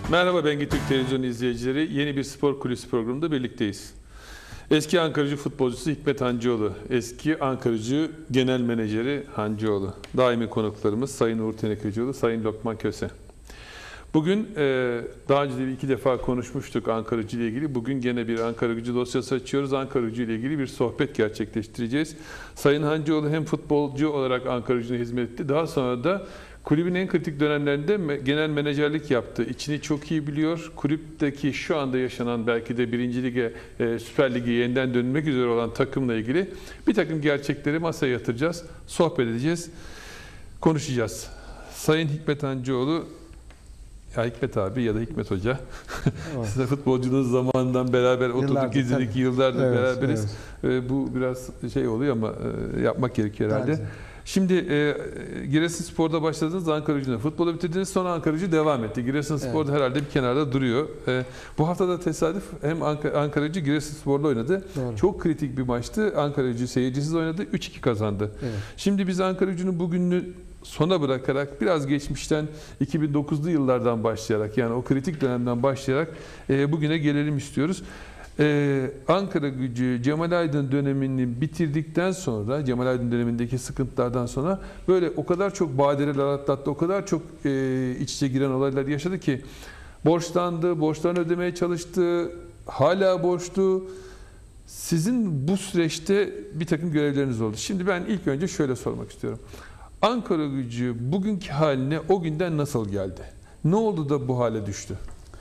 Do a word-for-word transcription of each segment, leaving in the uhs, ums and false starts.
Merhaba Bengi Türk Televizyon izleyicileri. Yeni bir spor kulüsü programında birlikteyiz. Eski Ankaracı futbolcusu Hikmet Hancıoğlu, eski Ankaracı genel menajeri Hancıoğlu. Daimi konuklarımız Sayın Uğur Tenekecioğlu, Sayın Lokman Köse. Bugün e, daha önce de iki defa konuşmuştuk Ankaracı ile ilgili. Bugün gene bir Ankaracı dosyası açıyoruz. Ankaracı ile ilgili bir sohbet gerçekleştireceğiz. Sayın Hancıoğlu hem futbolcu olarak Ankaracı'na hizmet etti. Daha sonra da kulübün en kritik dönemlerinde genel menajerlik yaptı. İçini çok iyi biliyor. Kulüpteki şu anda yaşanan belki de birinci lige, e, Süper Lig'e yeniden dönmek üzere olan takımla ilgili bir takım gerçekleri masaya yatıracağız. Sohbet edeceğiz. Konuşacağız. Sayın Hikmet Hancıoğlu, ya Hikmet abi ya da Hikmet Hoca, evet. Size futbolcunuz zamanından beraber oturduk, yıllardır, izledik, tabii. Yıllardır evet, beraberiz. Evet. E, bu biraz şey oluyor ama e, yapmak gerekiyor herhalde. Bence. Şimdi e, Giresunspor'da başladınız, Ankaracı'da futbolu bitirdiniz, sonra Ankaracı devam etti. Giresunspor'da evet. Herhalde bir kenarda duruyor. E, bu hafta da tesadüf hem Ankaracı Giresunspor'da oynadı. Doğru. Çok kritik bir maçtı. Ankaracı seyircisiz oynadı, üç iki kazandı. Evet. Şimdi biz Ankaracı'nın bugününü sona bırakarak biraz geçmişten iki bin dokuzlu yıllardan başlayarak, yani o kritik dönemden başlayarak e, bugüne gelelim istiyoruz. Ee, Ankaragücü Cemal Aydın dönemini bitirdikten sonra, Cemal Aydın dönemindeki sıkıntılardan sonra böyle o kadar çok badireler atlattı, o kadar çok e, iç içe giren olaylar yaşadı ki borçlandı, borçlarını ödemeye çalıştı, hala borçlu. Sizin bu süreçte bir takım görevleriniz oldu. Şimdi ben ilk önce şöyle sormak istiyorum. Ankaragücü bugünkü haline o günden nasıl geldi? Ne oldu da bu hale düştü?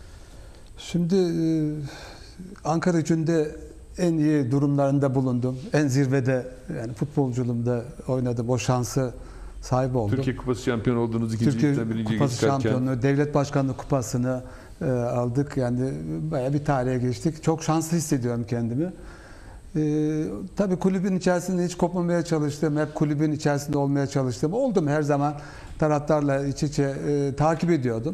Şimdi e Ankaragücü'nde en iyi durumlarında bulundum. En zirvede, yani futbolculuğumda oynadım. O şansı sahip oldum. Türkiye Kupası şampiyonu oldunuz. İkinci Türkiye birinci Kupası şampiyonu, devlet başkanlığı kupasını e, aldık. Yani bayağı bir tarihe geçtik. Çok şanslı hissediyorum kendimi. E, tabii kulübün içerisinde hiç kopmamaya çalıştım. Hep kulübün içerisinde olmaya çalıştım. Oldum her zaman. Taraftarla iç içe e, takip ediyordum.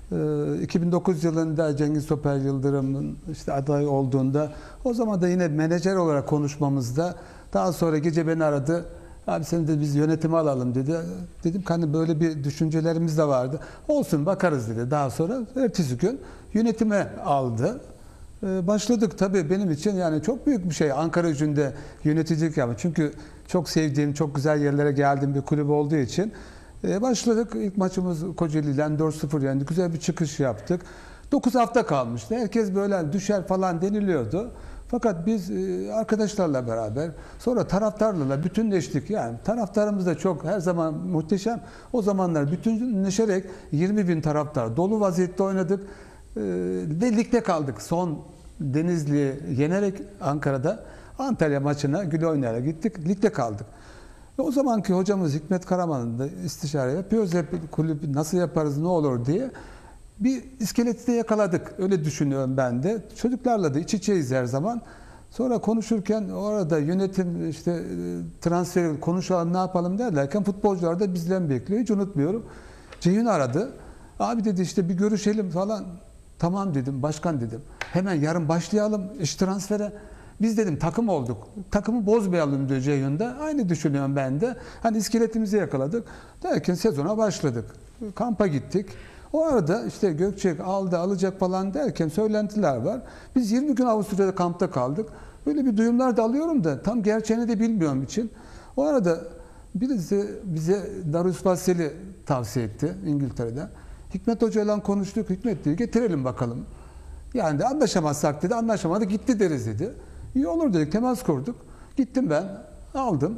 iki bin dokuz yılında Cengiz Topel Yıldırım'ın işte adayı olduğunda, o zaman da yine menajer olarak konuşmamızda, daha sonra gece beni aradı. Abi seni de biz yönetime alalım dedi. Dedim hani böyle bir düşüncelerimiz de vardı. Olsun bakarız dedi. Daha sonra ertesi gün yönetime aldı. Başladık tabii, benim için yani çok büyük bir şey Ankaragücü'nde yöneticilik yapmak. Çünkü çok sevdiğim, çok güzel yerlere geldiğim bir kulüp olduğu için. Ee, başladık. İlk maçımız Kocaeli'den dört sıfır yendik. Güzel bir çıkış yaptık. dokuz hafta kalmıştı. Herkes böyle düşer falan deniliyordu. Fakat biz e, arkadaşlarla beraber, sonra taraftarlarla bütünleştik. Yani taraftarımız da çok, her zaman muhteşem. O zamanlar bütünleşerek yirmi bin taraftar dolu vaziyette oynadık. E, ve ligde kaldık. Son Denizli'yi yenerek Ankara'da Antalya maçına güle oynayarak gittik. Ligde kaldık. O zamanki hocamız Hikmet Karaman'ın da istişare yapıyoruz. Hep kulüp nasıl yaparız, ne olur diye. Bir iskeleti de yakaladık. Öyle düşünüyorum ben de. Çocuklarla da iç içeyiz her zaman. Sonra konuşurken orada yönetim işte transferi konuşalım, ne yapalım derlerken futbolcular da bizden bekliyor. Hiç unutmuyorum. Ceyhun aradı. Abi dedi işte bir görüşelim falan. Tamam dedim, başkan dedim. Hemen yarın başlayalım iş transfere. Biz dedim takım olduk. Takımı bozmayalım diyor Ceyhun'da. Aynı düşünüyorum ben de. Hani iskeletimizi yakaladık. Derken sezona başladık. Kampa gittik. O arada işte Gökçek aldı, alacak falan derken söylentiler var. Biz yirmi gün Avusturya'da kampta kaldık. Böyle bir duyumlar da alıyorum da tam gerçeğini de bilmiyorum için. O arada birisi bize Darius Vassel'i tavsiye etti İngiltere'den. Hikmet Hoca'yla konuştuk. Hikmet dedi getirelim bakalım. Yani de anlaşamazsak dedi, anlaşamadı gitti deriz dedi. İyi olur dedik, temas kurduk. Gittim ben, aldım.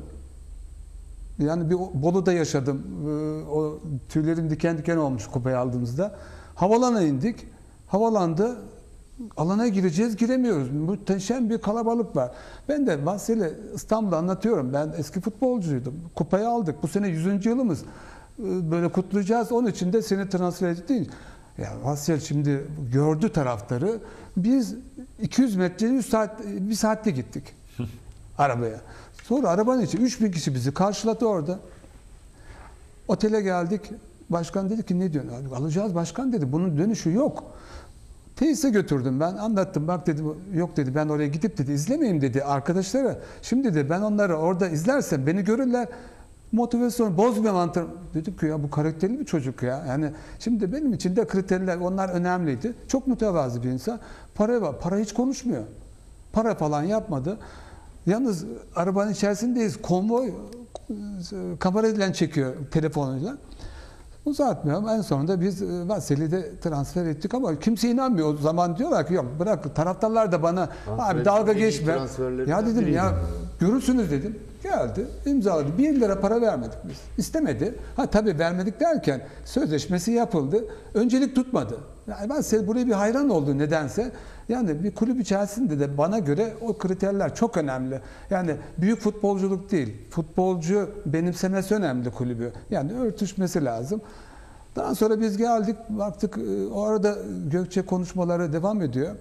Yani bir Bolu'da yaşadım. O tüylerim diken diken olmuş kupayı aldığımızda. Havalana indik. Havalanda alana gireceğiz, giremiyoruz. Muhteşem bir kalabalık var. Ben de Vassel'e İstanbul'da anlatıyorum. Ben eski futbolcuydum. Kupayı aldık. Bu sene yüzüncü yılımız. Böyle kutlayacağız. Onun için de seni transfer ettik. Ya Vassel şimdi gördü taraftarı. Biz iki yüz metre yüz saat, bir saatte gittik arabaya. Sonra arabanın içi üç bin kişi bizi karşıladı orada. Otele geldik. Başkan dedi ki ne diyorsun? Alacağız başkan dedi. Bunun dönüşü yok. Tesise götürdüm ben. Anlattım. Bak dedi yok dedi. Ben oraya gidip dedi izlemeyeyim dedi arkadaşlara. Şimdi dedi ben onları orada izlersem beni görürler. Motivasyon bozmuyor antrenör. Dedik ki ya bu karakterli bir çocuk ya. Yani şimdi benim için de kriterler onlar önemliydi. Çok mütevazı bir insan. Para var. Para hiç konuşmuyor. Para falan yapmadı. Yalnız arabanın içerisindeyiz. Konvoy kamerayla çekiyor telefonuyla. Uzatmıyorum. En sonunda biz Vasili'yi de transfer ettik ama kimse inanmıyor. O zaman diyorlar ki yok bırak taraftarlar da bana abi dalga geçme. Ya dedim ya görürsünüz dedim. Geldi, imzaladı. Bir lira para vermedik biz. İstemedi. Ha tabii vermedik derken sözleşmesi yapıldı. Öncelik tutmadı. Yani ben size buraya bir hayran oldu nedense. Yani bir kulüp içerisinde de bana göre o kriterler çok önemli. Yani büyük futbolculuk değil. Futbolcu benimsemesi önemli kulübü. Yani örtüşmesi lazım. Daha sonra biz geldik, baktık o arada Gökçe konuşmaları devam ediyor.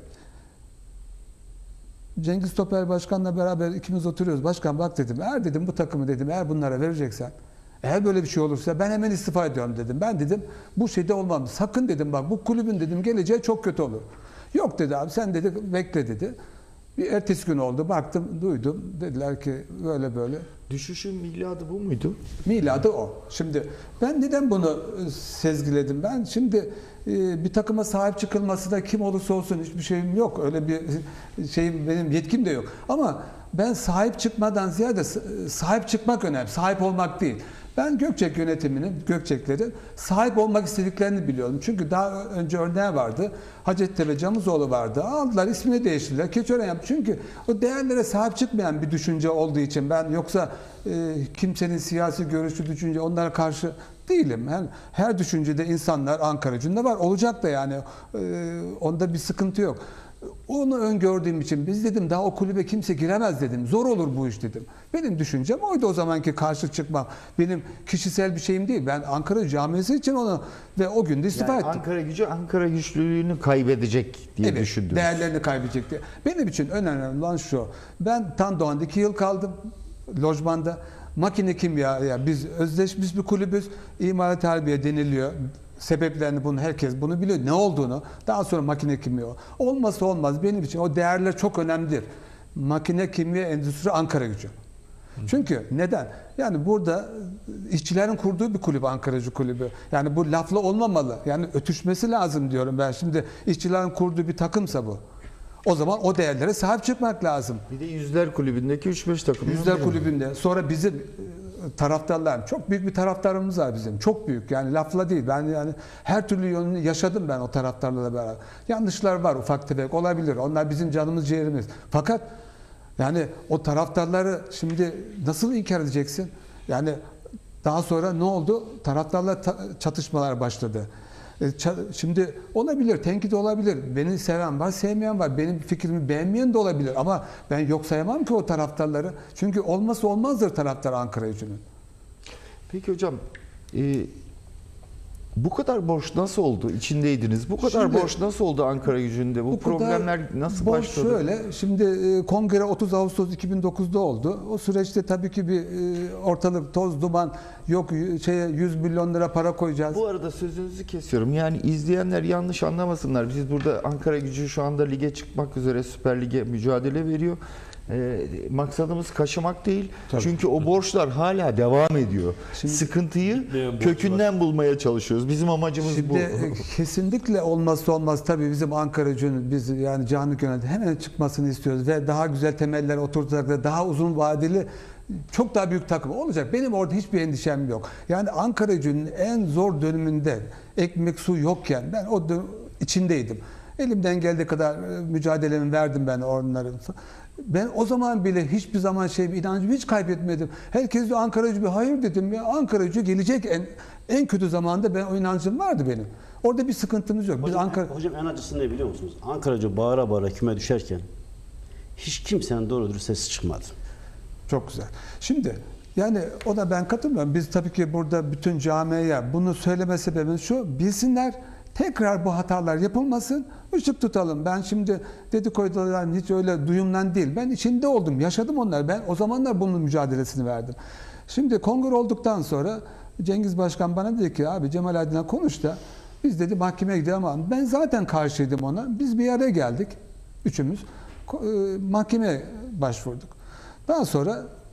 Cengiz Topel Başkan'la beraber ikimiz oturuyoruz. Başkan bak dedim, eğer dedim bu takımı dedim, eğer bunlara vereceksen, eğer böyle bir şey olursa ben hemen istifa ediyorum dedim. Ben dedim bu şeyde olmam. Sakın dedim bak bu kulübün dedim geleceği çok kötü olur. Yok dedi abi sen dedi bekle dedi. Bir ertesi gün oldu baktım duydum. Dediler ki böyle böyle. Düşüşün miladı bu muydu? Miladı o. Şimdi ben neden bunu sezgiledim? Ben şimdi e, bir takıma sahip çıkılması da kim olursa olsun hiçbir şeyim yok. Öyle bir şeyim benim yetkim de yok. Ama ben sahip çıkmadan ziyade sahip çıkmak önemli. Sahip olmak değil. Ben Gökçek yönetiminin, Gökçeklerin sahip olmak istediklerini biliyorum. Çünkü daha önce örneği vardı. Hacettepe Camuzoğlu vardı. Aldılar, ismini değiştirdiler. Keçiören yaptı. Çünkü o değerlere sahip çıkmayan bir düşünce olduğu için ben yoksa e, kimsenin siyasi görüşü, düşünce onlara karşı değilim. Her, her düşüncede insanlar Ankara'cında var. Olacak da yani. E, onda bir sıkıntı yok. Onu öngördüğüm için biz dedim daha o kulübe kimse giremez dedim. Zor olur bu iş dedim. Benim düşüncem oydu o zamanki karşı çıkmam. Benim kişisel bir şeyim değil. Ben Ankara camiası için onu ve o gün de istifa Yani ettim. Ankara gücü Ankara güçlülüğünü kaybedecek diye Evet, düşündünüz. değerlerini kaybedecek diye. Benim için önemli olan şu. Ben Tandoğan'da iki yıl kaldım lojmanda. Makine kimya, yani biz özleşmiş bir kulübüz. İmalat harbiye deniliyor. Sebeplerini bunu herkes bunu biliyor. Ne olduğunu. Daha sonra makine kimya. Olmazsa olmaz benim için. O değerler çok önemlidir. Makine kimya endüstri Ankara gücü. Çünkü neden? Yani burada işçilerin kurduğu bir kulüp Ankaracı kulübü. Yani bu lafla olmamalı. Yani ötüşmesi lazım diyorum ben. Şimdi işçilerin kurduğu bir takımsa bu. O zaman o değerlere sahip çıkmak lazım. Bir de Yüzler Kulübü'ndeki üç beş takım. Yüzler Kulübü'nde. Sonra bizim taraftarlar, çok büyük bir taraftarımız var bizim. Çok büyük. Yani lafla değil. Ben yani her türlü yönünü yaşadım ben o taraftarlarla beraber. Yanlışlar var ufak tefek olabilir. Onlar bizim canımız ciğerimiz. Fakat yani o taraftarları şimdi nasıl inkar edeceksin? Yani daha sonra ne oldu? Taraftarla ta- çatışmalar başladı. Şimdi olabilir, tenkit olabilir. Beni seven var, sevmeyen var. Benim fikrimi beğenmeyen de olabilir. Ama ben yok sayamam ki o taraftarları. Çünkü olmazsa olmazdır taraftar Ankara gücünün. Peki hocam, e, bu kadar borç nasıl oldu? İçindeydiniz. Bu kadar Şimdi, borç nasıl oldu Ankara gücünde? Bu, Bu problemler nasıl borç başladı? şöyle, şimdi e, kongre otuz Ağustos iki bin dokuzda oldu. O süreçte tabii ki bir e, ortalık toz duman yok şeye yüz milyon lira para koyacağız. Bu arada sözünüzü kesiyorum. Yani izleyenler yanlış anlamasınlar. Biz burada Ankara gücü şu anda lige çıkmak üzere Süper Lig'e mücadele veriyor. E, maksadımız kaşımak değil. Tabii. Çünkü o borçlar hala devam ediyor. Şimdi, Sıkıntıyı borç kökünden var. bulmaya çalışıyoruz. Bizim amacımız Şimdi bu. e, kesinlikle olmazsa olmaz tabii bizim Ankara gücünün biz yani canı gönülde hemen çıkmasını istiyoruz ve daha güzel temeller oturtacak daha uzun vadeli çok daha büyük takım olacak. Benim orada hiçbir endişem yok. Yani Ankara gücünün en zor döneminde ekmek su yokken ben o dön- içindeydim. Elimden geldiği kadar e, mücadelemi verdim ben onların. Ben o zaman bile hiçbir zaman şey bir inancımı hiç kaybetmedim. Herkes diyor Ankaracı bir hayır dedim ya Ankaracı gelecek en en kötü zamanda ben o inancım vardı benim. Orada bir sıkıntımız yok. Biz Hocam, Ankara en, hocam en acısı ne biliyor musunuz? Ankaracı bağıra bağıra küme düşerken hiç kimsenin doğru dürüst sesi çıkmadı. Çok güzel. Şimdi yani ona ben katılmıyorum. Biz tabii ki burada bütün camiye bunu söyleme sebebimiz şu. Bilsinler tekrar bu hatalar yapılmasın. Işık tutalım. Ben şimdi dedikodulardan hiç öyle duyumdan değil. Ben içinde oldum. Yaşadım onları. Ben o zamanlar bunun mücadelesini verdim. Şimdi kongre olduktan sonra Cengiz Başkan bana dedi ki abi Cemal Aydın'a konuş da biz dedi mahkemeye gidelim ama ben zaten karşıydım ona. Biz bir araya geldik. Üçümüz. Mahkemeye başvurduk. Daha sonra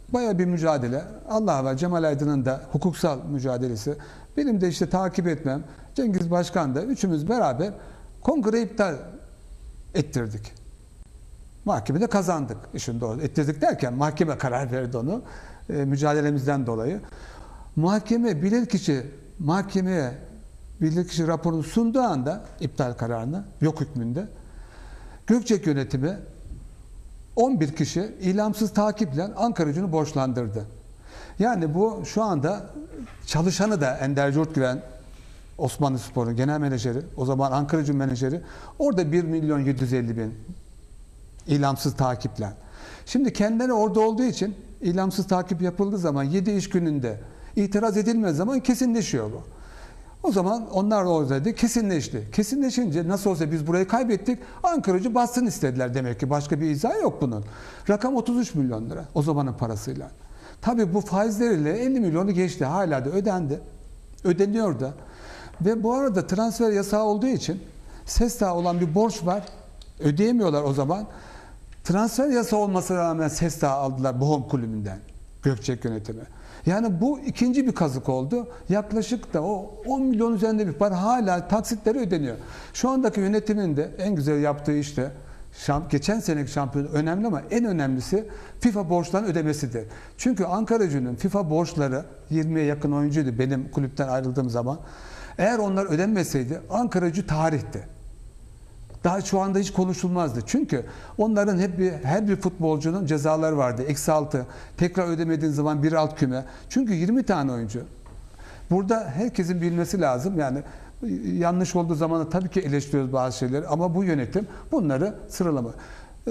Baya bir mücadele. Allah var, Cemal Aydın'ın da hukuksal mücadelesi. Benim de işte takip etmem. Cengiz Başkan da üçümüz beraber kongre iptal ettirdik. Mahkemede kazandık işin doğrusu. Ettirdik derken mahkeme karar verdi onu. E, mücadelemizden dolayı. Mahkeme bilirkişi mahkemeye bilirkişi raporunu sunduğu anda iptal kararını yok hükmünde Gökçek yönetimi on bir kişi ilamsız takiple Ankara Gücü'nü borçlandırdı. Yani bu şu anda çalışanı da Ender Yurtgüven, Osmanlıspor'un genel menajeri, o zaman Ankara Gücü menajeri, orada bir milyon yedi yüz elli bin ilamsız takiple. Şimdi kendileri orada olduğu için ilamsız takip yapıldığı zaman yedi iş gününde itiraz edilmez zaman kesinleşiyor bu. O zaman onlar oradaydı, kesinleşti. Kesinleşince nasıl olsa biz burayı kaybettik, Ankara Gücü bassın istediler demek ki. Başka bir izah yok bunun. Rakam otuz üç milyon lira o zamanın parasıyla. Tabii bu faizleriyle elli milyonu geçti. Hala da ödendi. Ödeniyor da. Ve bu arada transfer yasağı olduğu için SESTA olan bir borç var. Ödeyemiyorlar o zaman. Transfer yasağı olmasına rağmen SESTA aldılar Bohum Kulübü'nden. Gökçek yönetimi. Yani bu ikinci bir kazık oldu. Yaklaşık da o on milyon üzerinde bir para hala taksitleri ödeniyor. Şu andaki yönetimin de en güzel yaptığı işte geçen seneki şampiyon önemli ama en önemlisi FIFA borçlarının ödemesidir. Çünkü Ankara Gücü'nün FIFA borçları yirmiye yakın oyuncuydu benim kulüpten ayrıldığım zaman. Eğer onlar ödenmeseydi Ankara Gücü tarihti. Daha şu anda hiç konuşulmazdı. Çünkü onların hep bir, her bir futbolcunun cezaları vardı. Eksi altı. Tekrar ödemediğin zaman bir alt küme. Çünkü yirmi tane oyuncu. Burada herkesin bilmesi lazım. Yani yanlış olduğu zaman da tabii ki eleştiriyoruz bazı şeyleri. Ama bu yönetim bunları sıralama. Ee,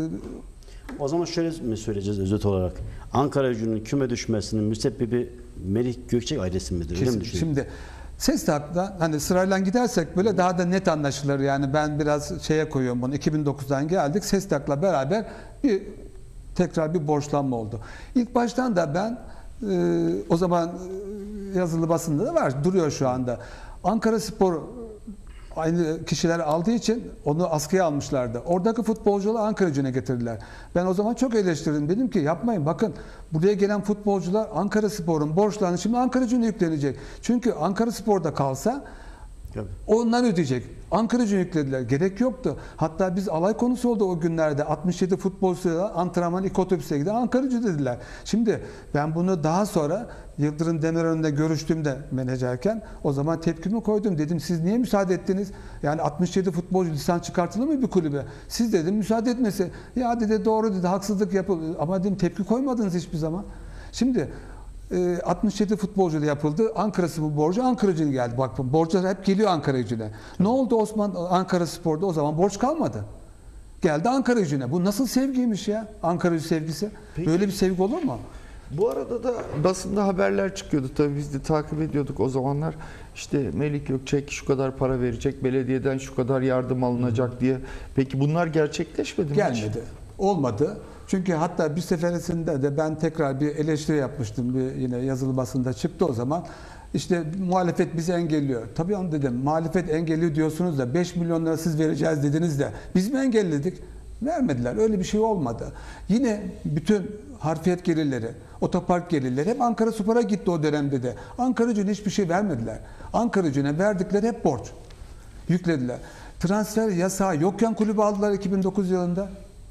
O zaman şöyle mi söyleyeceğiz özet olarak? Ankara Gücü'nün küme düşmesinin müsebbibi Melih Gökçek ailesi midir? Öyle mi düşünüyorsun? Şimdi SESTAK'ta hani sırayla gidersek böyle daha da net anlaşılır. Yani ben biraz şeye koyuyorum bunu. iki bin dokuzdan geldik. SESTAK'la beraber bir tekrar bir borçlanma oldu. İlk baştan da ben e, o zaman yazılı basında da var. Duruyor şu anda. Ankaraspor aynı kişiler aldığı için onu askıya almışlardı. Oradaki futbolcuları Ankara Gücü'ne getirdiler. Ben o zaman çok eleştirdim. Dedim ki yapmayın bakın buraya gelen futbolcular Ankaraspor'un borçlarını şimdi Ankara Gücü'ne yüklenecek. Çünkü Ankaraspor'da kalsa Tabii. onlar ödeyecek. Ankara Gücü'ne yüklediler. Gerek yoktu. Hatta biz alay konusu oldu o günlerde. altmış yedi futbolcuyla antrenman ilk otobüse giden Ankara Gücü dediler. Şimdi ben bunu daha sonra Yıldırım Demirören'de görüştüğümde menajerken o zaman tepkimi koydum. Dedim siz niye müsaade ettiniz? Yani altmış yedi futbolcu lisans çıkartılır mı bir kulübe? Siz dedim müsaade etmesi. Ya dedi doğru dedi haksızlık yapıldı. Ama dedim tepki koymadınız hiçbir zaman. Şimdi altmış yedi futbolcuyla yapıldı. Ankaraspor borcu Ankara Gücü'ne geldi. Bak borçlar hep geliyor Ankara Gücü'ne. Ne oldu Osman Ankaraspor'da o zaman borç kalmadı. Geldi Ankara Gücü'ne. Bu nasıl sevgiymiş ya? Ankara Gücü sevgisi. Peki. Böyle bir sevgi olur mu? Bu arada da basında haberler çıkıyordu tabii biz de takip ediyorduk o zamanlar. İşte Melih Gökçek şu kadar para verecek, belediyeden şu kadar yardım alınacak diye. Peki bunlar gerçekleşmedi mi? Gelmedi. Hiç? Olmadı. Çünkü hatta bir seferinde de ben tekrar bir eleştiri yapmıştım. Bir yine yazılı basında çıktı o zaman. İşte muhalefet bizi engelliyor. Tabii onu dedim. Muhalefet engelliyor diyorsunuz da beş milyon lira siz vereceğiz dediniz de biz mi engelledik? Vermediler. Öyle bir şey olmadı. Yine bütün harfiyat gelirleri, otopark gelirleri hep Ankaraspor'a gitti o dönemde de. Ankara Gücü'ne hiçbir şey vermediler. Ankara Gücü'ne verdikleri hep borç. Yüklediler. Transfer yasağı yokken kulübü aldılar iki bin dokuz yılında.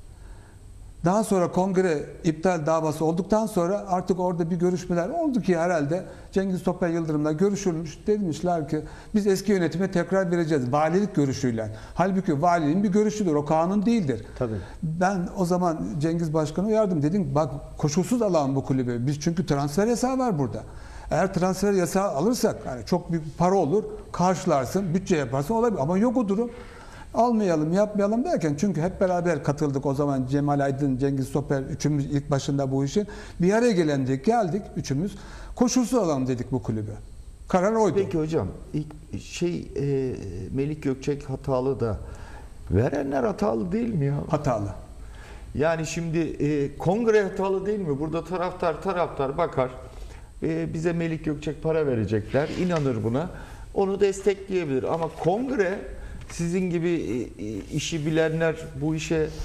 Daha sonra kongre iptal davası olduktan sonra artık orada bir görüşmeler oldu ki herhalde Cengiz Topel Yıldırım'la görüşülmüş. Demişler ki biz eski yönetime tekrar vereceğiz. Valilik görüşüyle. Halbuki valiliğin bir görüşüdür. O kanun değildir. Tabii. Ben o zaman Cengiz Başkan'a uyardım. Dedim bak koşulsuz alalım bu kulübü. Biz çünkü transfer yasağı var burada. Eğer transfer yasağı alırsak yani çok büyük para olur. Karşılarsın, bütçe yaparsın olabilir. Ama yok o durum. Almayalım, yapmayalım derken çünkü hep beraber katıldık o zaman Cemal Aydın, Cengiz Topel üçümüz ilk başında bu işin. Bir araya gelindik, geldik üçümüz. Koşulsuz alalım dedik bu kulübü. Karar oydu. Peki hocam ilk şey e, Melih Gökçek hatalı da verenler hatalı değil mi ya? Hatalı. Yani şimdi e, kongre hatalı değil mi? Burada taraftar taraftar bakar. E, bize Melih Gökçek para verecekler. İnanır buna. Onu destekleyebilir ama kongre sizin gibi işi bilenler bu işe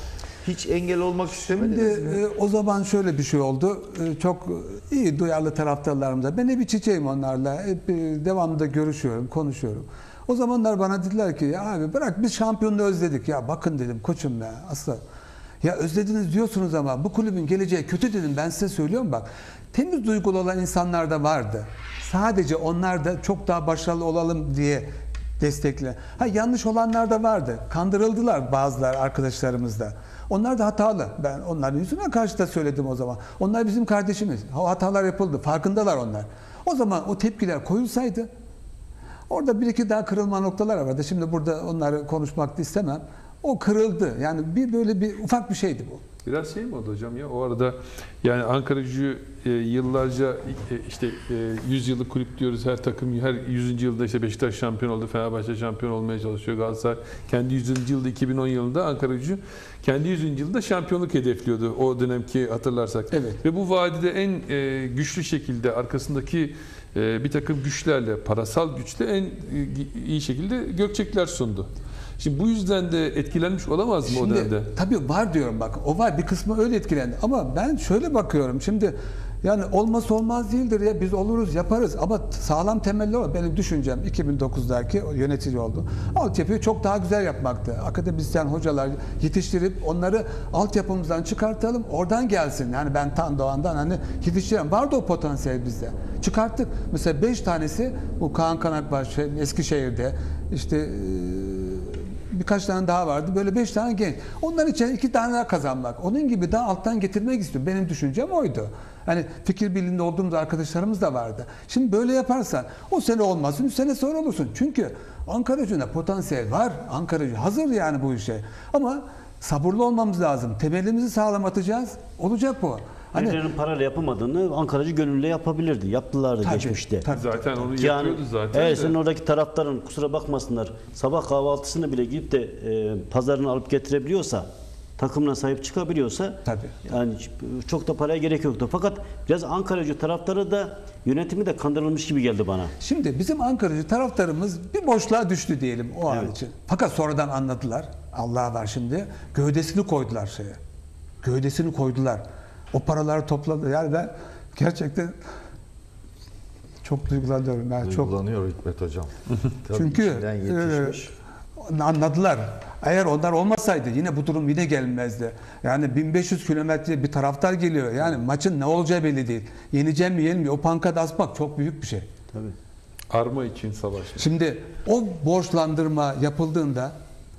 Hiç engel olmak Şimdi istemediniz mi? e, o zaman şöyle bir şey oldu. E, çok iyi duyarlı taraftarlarımıza. Ben hep iç içeyim onlarla. Hep e, devamlı görüşüyorum, konuşuyorum. O zamanlar bana dediler ki ya abi bırak biz şampiyonluğu özledik. Ya bakın dedim koçum ya asla. Ya özlediniz diyorsunuz ama bu kulübün geleceği kötü dedim, ben size söylüyorum bak. Temiz duygulu olan insanlar da vardı. Sadece onlar da çok daha başarılı olalım diye destekle. Ha yanlış olanlar da vardı. Kandırıldılar bazılar arkadaşlarımız da. Onlar da hatalı. Ben onların yüzüne karşı da söyledim o zaman. Onlar bizim kardeşimiz. O hatalar yapıldı. Farkındalar onlar. O zaman o tepkiler koyulsaydı orada bir iki daha kırılma noktalar vardı. Şimdi burada onları konuşmak da istemem. O kırıldı. Yani bir böyle bir ufak bir şeydi bu. Biraz şey mi oldu hocam ya? O arada yani Ankaragücü e, yıllarca e, işte e, yüz yıllık kulüp diyoruz, her takım her yüzüncü yılda işte Beşiktaş şampiyon oldu, Fenerbahçe şampiyon olmaya çalışıyor, Galatasaray kendi yüzüncü yılda iki bin on yılında Ankaragücü kendi yüzüncü yılda şampiyonluk hedefliyordu o dönemki hatırlarsak. Evet. Ve bu vadide en e, güçlü şekilde arkasındaki e, bir takım güçlerle, parasal güçle en e, iyi şekilde Gökçekler sundu. Şimdi bu yüzden de etkilenmiş olamaz mı o dönemde? Şimdi tabii var diyorum bak. O var, bir kısmı öyle etkilendi. Ama ben şöyle bakıyorum. Şimdi yani olması olmaz değildir ya. Biz oluruz, yaparız. Ama sağlam temelli var. Benim düşüncem iki bin dokuzdaki yönetici oldu. Altyapıyı çok daha güzel yapmaktı. Akademisyen hocalar yetiştirip onları altyapımızdan çıkartalım. Oradan gelsin. Yani ben Tan Doğan'dan hani yetiştiren vardı o potansiyel bizde. Çıkarttık. Mesela beş tanesi bu Kaan Kanakbaş Eskişehir'de işte birkaç tane daha vardı. Böyle beş tane genç. Onların için iki tane daha kazanmak. Onun gibi daha alttan getirmek istiyorum. Benim düşüncem oydu. Hani fikir birliğinde olduğumuz arkadaşlarımız da vardı. Şimdi böyle yaparsan o sene olmasın, üç sene sonra olursun. Çünkü Ankaragücü'nde potansiyel var. Ankaragücü hazır yani bu işe. Ama sabırlı olmamız lazım. Temelimizi sağlam atacağız. Olacak bu. Hani Birilerinin parayla yapamadığını Ankaracı gönüllü yapabilirdi. Yaptılar da Tabii, geçmişte. tabii. Zaten onu Yani yapıyordu zaten. eğer de. senin oradaki taraftarın kusura bakmasınlar sabah kahvaltısını bile gidip de e, pazarını alıp getirebiliyorsa, takımına sahip çıkabiliyorsa Tabii. yani çok da paraya gerek yoktu. Fakat biraz Ankaracı taraftarı da yönetimi de kandırılmış gibi geldi bana. Şimdi bizim Ankaracı taraftarımız bir boşluğa düştü diyelim o an Evet. için. Fakat sonradan anladılar. Allah var şimdi. Gövdesini koydular şeye. Gövdesini koydular. O paraları topladı. Yani ben gerçekten çok duygulanıyorum. Yani çok Duygulanıyor Hikmet Hocam. Tabii çünkü içinden yetişmiş. e, anladılar. Eğer onlar olmasaydı yine bu durum yine gelmezdi. Yani bin beş yüz kilometre bir taraftar geliyor. Yani maçın ne olacağı belli değil. Yeneceğim mi yenilmiyor. O pankada asmak çok büyük bir şey. Tabii. Arma için savaş. Şimdi o borçlandırma yapıldığında,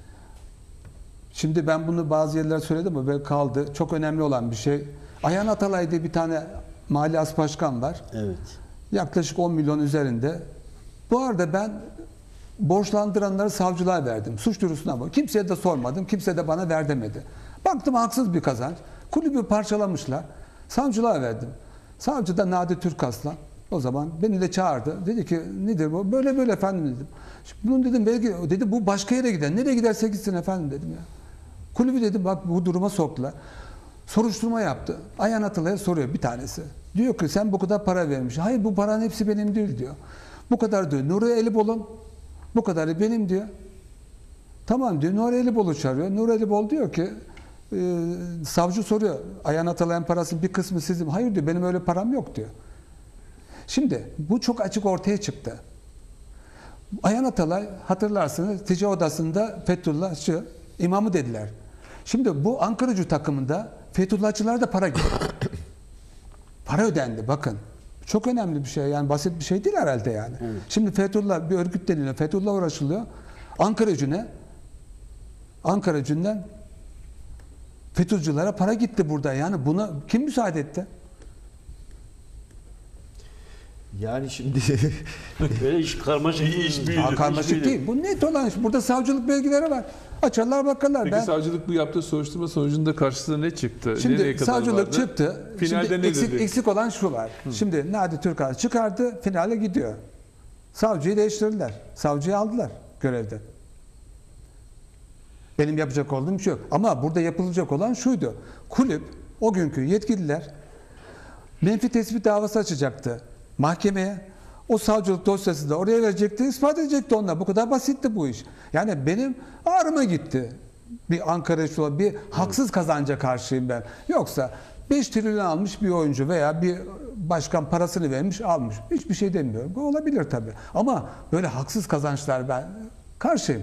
şimdi ben bunu bazı yerlere söyledim ama böyle kaldı. Çok önemli olan bir şey. Ayhan Atalay diye bir tane mali as başkan var. Evet. Yaklaşık on milyon üzerinde. Bu arada ben borçlandıranları savcılığa verdim. Suç duyurusuna bak. Kimseye de sormadım. Kimse de bana ver demedi. Baktım haksız bir kazanç. Kulübü parçalamışlar. Savcılığa verdim. Savcı da Nadi Türkaslan. O zaman beni de çağırdı. Dedi ki nedir bu? Böyle böyle efendim dedim. Şimdi bunun dedim belki dedi bu başka yere gider. Nereye giderse gitsin efendim dedim ya. Kulübü dedim bak bu duruma soktular. Soruşturma yaptı. Ayhan Atalay'a soruyor bir tanesi. Diyor ki sen bu kadar para vermiş. Hayır bu paranın hepsi benim değil diyor. Bu kadar diyor. Nuri Elibol'un bu kadarı benim diyor. Tamam diyor. Nuri Elibol'u çağırıyor. Nuri Elibol diyor ki e, savcı soruyor. Ayhan Atalay'ın parasının bir kısmı sizin. Hayır diyor benim öyle param yok diyor. Şimdi bu çok açık ortaya çıktı. Ayhan Atalay hatırlarsınız Ticari Odası'nda Fethullahçı imamı dediler. Şimdi bu Ankaragücü takımında Fethullahçılara da para gitti. Para ödendi bakın. Çok önemli bir şey yani basit bir şey değil herhalde yani. Evet. Şimdi Fethullah bir örgüt deniliyor. Fethullah uğraşılıyor. Ankaragücü'ne Ankaragücü'nden FETÖ'cülere para gitti burada. Yani buna kim müsaade etti? Yani şimdi Böyle iş karmaşık. iş büyüdü. Aa, karmaşık değil. Bu net olan iş. Burada savcılık belgeleri var. Açarlar bakarlar. Peki Ben... savcılık bu yaptığı soruşturma sonucunda karşısında ne çıktı? Nereye Şimdi kadar savcılık vardı? çıktı. Finalde Şimdi ne eksik, dedi? eksik olan şu var. Hı. Şimdi Nadi Türkan çıkardı, finale gidiyor. Savcıyı değiştirdiler. Savcıyı aldılar görevden. Benim yapacak olduğum bir şey yok. Ama burada yapılacak olan şuydu. Kulüp, o günkü yetkililer menfi tespit davası açacaktı mahkemeye. O savcılık dosyası da oraya verecekti, ispat edecekti onlar. Bu kadar basitti bu iş. Yani benim ağrıma gitti. bir Ankara Gücü olan bir haksız kazanca karşıyım ben. Yoksa beş trilyon almış bir oyuncu veya bir başkan parasını vermiş almış. Hiçbir şey demiyorum. Bu olabilir tabii. Ama böyle haksız kazançlar ben karşıyım.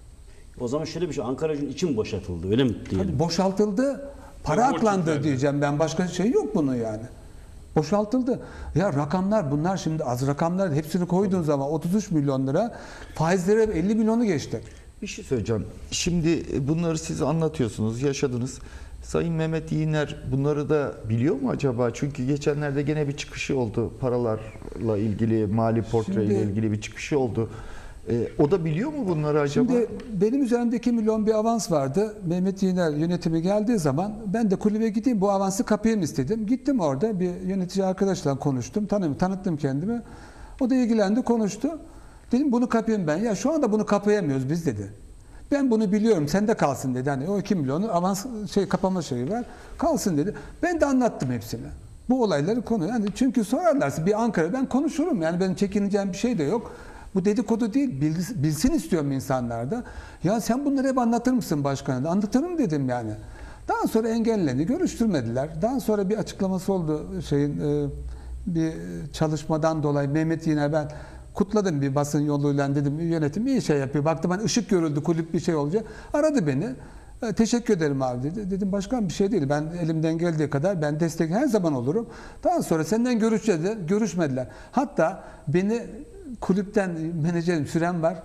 O zaman şöyle bir şey, Ankara Gücü'nün içi mi boşaltıldı, öyle mi diyelim? Boşaltıldı, para Tabii, borç aklandı yüklendi. diyeceğim ben. Başka şey yok bunun yani. Boşaltıldı. Ya rakamlar bunlar şimdi az rakamlar hepsini koyduğun zaman otuz üç milyon lira, faizleri elli milyonu geçti. Bir şey söyleyeceğim. Şimdi bunları siz anlatıyorsunuz, yaşadınız. Sayın Mehmet Yiğner bunları da biliyor mu acaba? Çünkü geçenlerde gene bir çıkışı oldu. Paralarla ilgili, mali portreyle Şimdi- ilgili bir çıkışı oldu. Ee, o da biliyor mu bunları acaba? Şimdi benim üzerimde iki milyon bir avans vardı. Mehmet Yiğner yönetimi geldiği zaman ben de kulübe gideyim bu avansı kapayım istedim. Gittim orada bir yönetici arkadaşla konuştum. Tanım, tanıttım kendimi. O da ilgilendi konuştu. Dedim bunu kapayım ben. Ya şu anda bunu kapayamıyoruz biz dedi. Ben bunu biliyorum sende kalsın dedi. Hani o iki milyonu avans şey kapama şeyi var. Kalsın dedi. Ben de anlattım hepsini. Bu olayları konu. Yani çünkü sorarlarsa bir Ankara ben konuşurum. Yani benim çekineceğim bir şey de yok. Bu dedikodu değil. Bilsin, bilsin istiyorum insanlar da. Ya sen bunları hep anlatır mısın başkana? Anlatırım dedim yani. Daha sonra engellendi. Görüştürmediler. Daha sonra bir açıklaması oldu şeyin e, bir çalışmadan dolayı Mehmet Yiğner ben kutladım bir basın yoluyla dedim yönetim iyi şey yapıyor. Baktım ben ışık görüldü kulüp bir şey olacak. Aradı beni. E, teşekkür ederim abi dedi. Dedim başkan bir şey değil. Ben elimden geldiği kadar ben destek her zaman olurum. Daha sonra senden görüşeceğiz. Görüşmediler. Hatta beni kulüpten menajerim Süren var.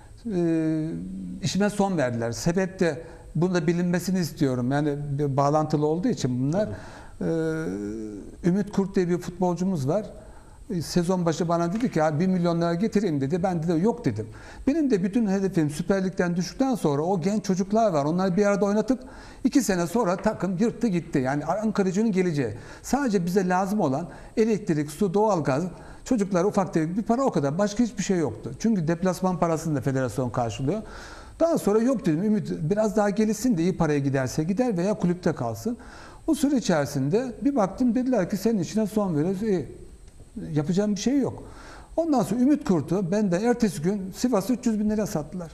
E, işime son verdiler. Sebep de bunu da bilinmesini istiyorum. Yani bir bağlantılı olduğu için bunlar. E, Ümit Kurt diye bir futbolcumuz var. Sezon başı bana dedi ki ya bir milyon lira getireyim dedi. Ben de yok dedim. Benim de bütün hedefim Süper Lig'den düştükten sonra o genç çocuklar var. Onları bir arada oynatıp iki sene sonra takım yırttı gitti. Yani Ankara Gücü'nün geleceği. Sadece bize lazım olan elektrik, su, doğalgaz, çocuklar ufak tefek bir para o kadar. Başka hiçbir şey yoktu. Çünkü deplasman parasını da federasyon karşılıyor. Daha sonra yok dedim Ümit biraz daha gelişsin de iyi paraya giderse gider veya kulüpte kalsın. O süre içerisinde bir baktım dediler ki senin işine son veriyoruz. İyi. Yapacağım bir şey yok. Ondan sonra Ümit Kurt'u benden ertesi gün Sivas'a üç yüz bin lira sattılar.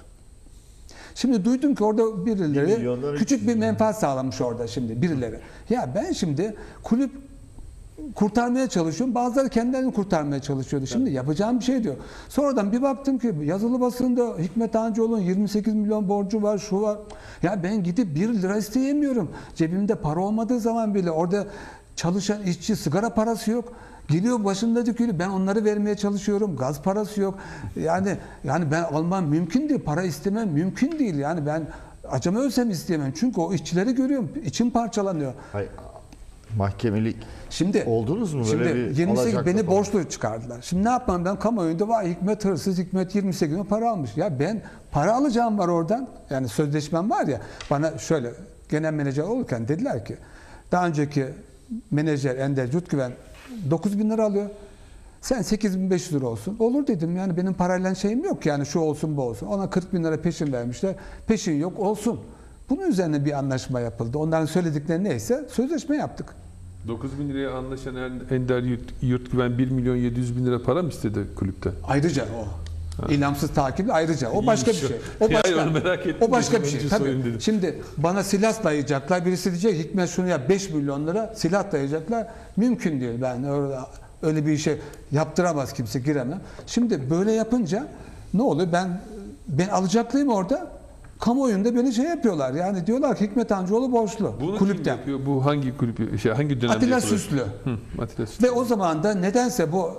Şimdi duydum ki orada birileri milyonlar küçük bir menfaat sağlamış orada şimdi birileri. Ya ben şimdi kulüp kurtarmaya çalışıyorum. Bazıları kendilerini kurtarmaya çalışıyordu. Şimdi yapacağım bir şey diyor. Sonradan bir baktım ki yazılı basında Hikmet Hancıoğlu'nun yirmi sekiz milyon borcu var, şu var. Ya ben gidip bir lira isteyemiyorum. Cebimde para olmadığı zaman bile orada çalışan işçi sigara parası yok. Geliyor başında dökülüyor. Ben onları vermeye çalışıyorum. Gaz parası yok. Yani yani ben almam mümkün değil. Para istemem mümkün değil. Yani ben acımı ölsem isteyemem. Çünkü o işçileri görüyorum. İçim parçalanıyor. Hayır, mahkemelik Şimdi oldunuz mu şimdi böyle bir yirmi sekiz alacaklı beni falan? borçlu çıkardılar. Şimdi ne yapmam ben kamuoyunda var Hikmet hırsız Hikmet yirmi sekiz milyon para almış. Ya ben para alacağım var oradan. Yani sözleşmem var ya bana şöyle genel menajer olurken dediler ki daha önceki menajer Ender Cutgüven dokuz bin lira alıyor. Sen sekiz bin beş yüz lira olsun. Olur dedim yani benim parayla şeyim yok yani şu olsun bu olsun. Ona kırk bin lira peşin vermişler. Peşin yok olsun. Bunun üzerine bir anlaşma yapıldı. Onların söyledikleri neyse sözleşme yaptık. dokuz bin liraya anlaşan Ender Yurt, Yurtgüven bir milyon yedi yüz bin lira para mı istedi kulüpten? Ayrıca o. İlamsız takiple ayrıca. O başka bir İyiymiş şey. o. O Yani başka, onu merak ettim o başka dedim, bir şey. önce Tabii. sorayım dedim. Şimdi bana silah dayayacaklar. Birisi diyecek Hikmet şunu yap beş milyon lira silah dayayacaklar. Mümkün değil. Ben öyle, öyle bir işe yaptıramaz kimse giremem. Şimdi böyle yapınca ne oluyor? Ben ben alacaklıyım orada. Kamuoyunda beni şey yapıyorlar. Yani diyorlar ki Hikmet Hancıoğlu borçlu. Bunu kulüpten. kim yapıyor? Bu hangi kulüp? Şey, hangi dönemde Atilla yapılıyor? Süslü. Hı, Atilla Süslü. Ve o zaman da nedense bu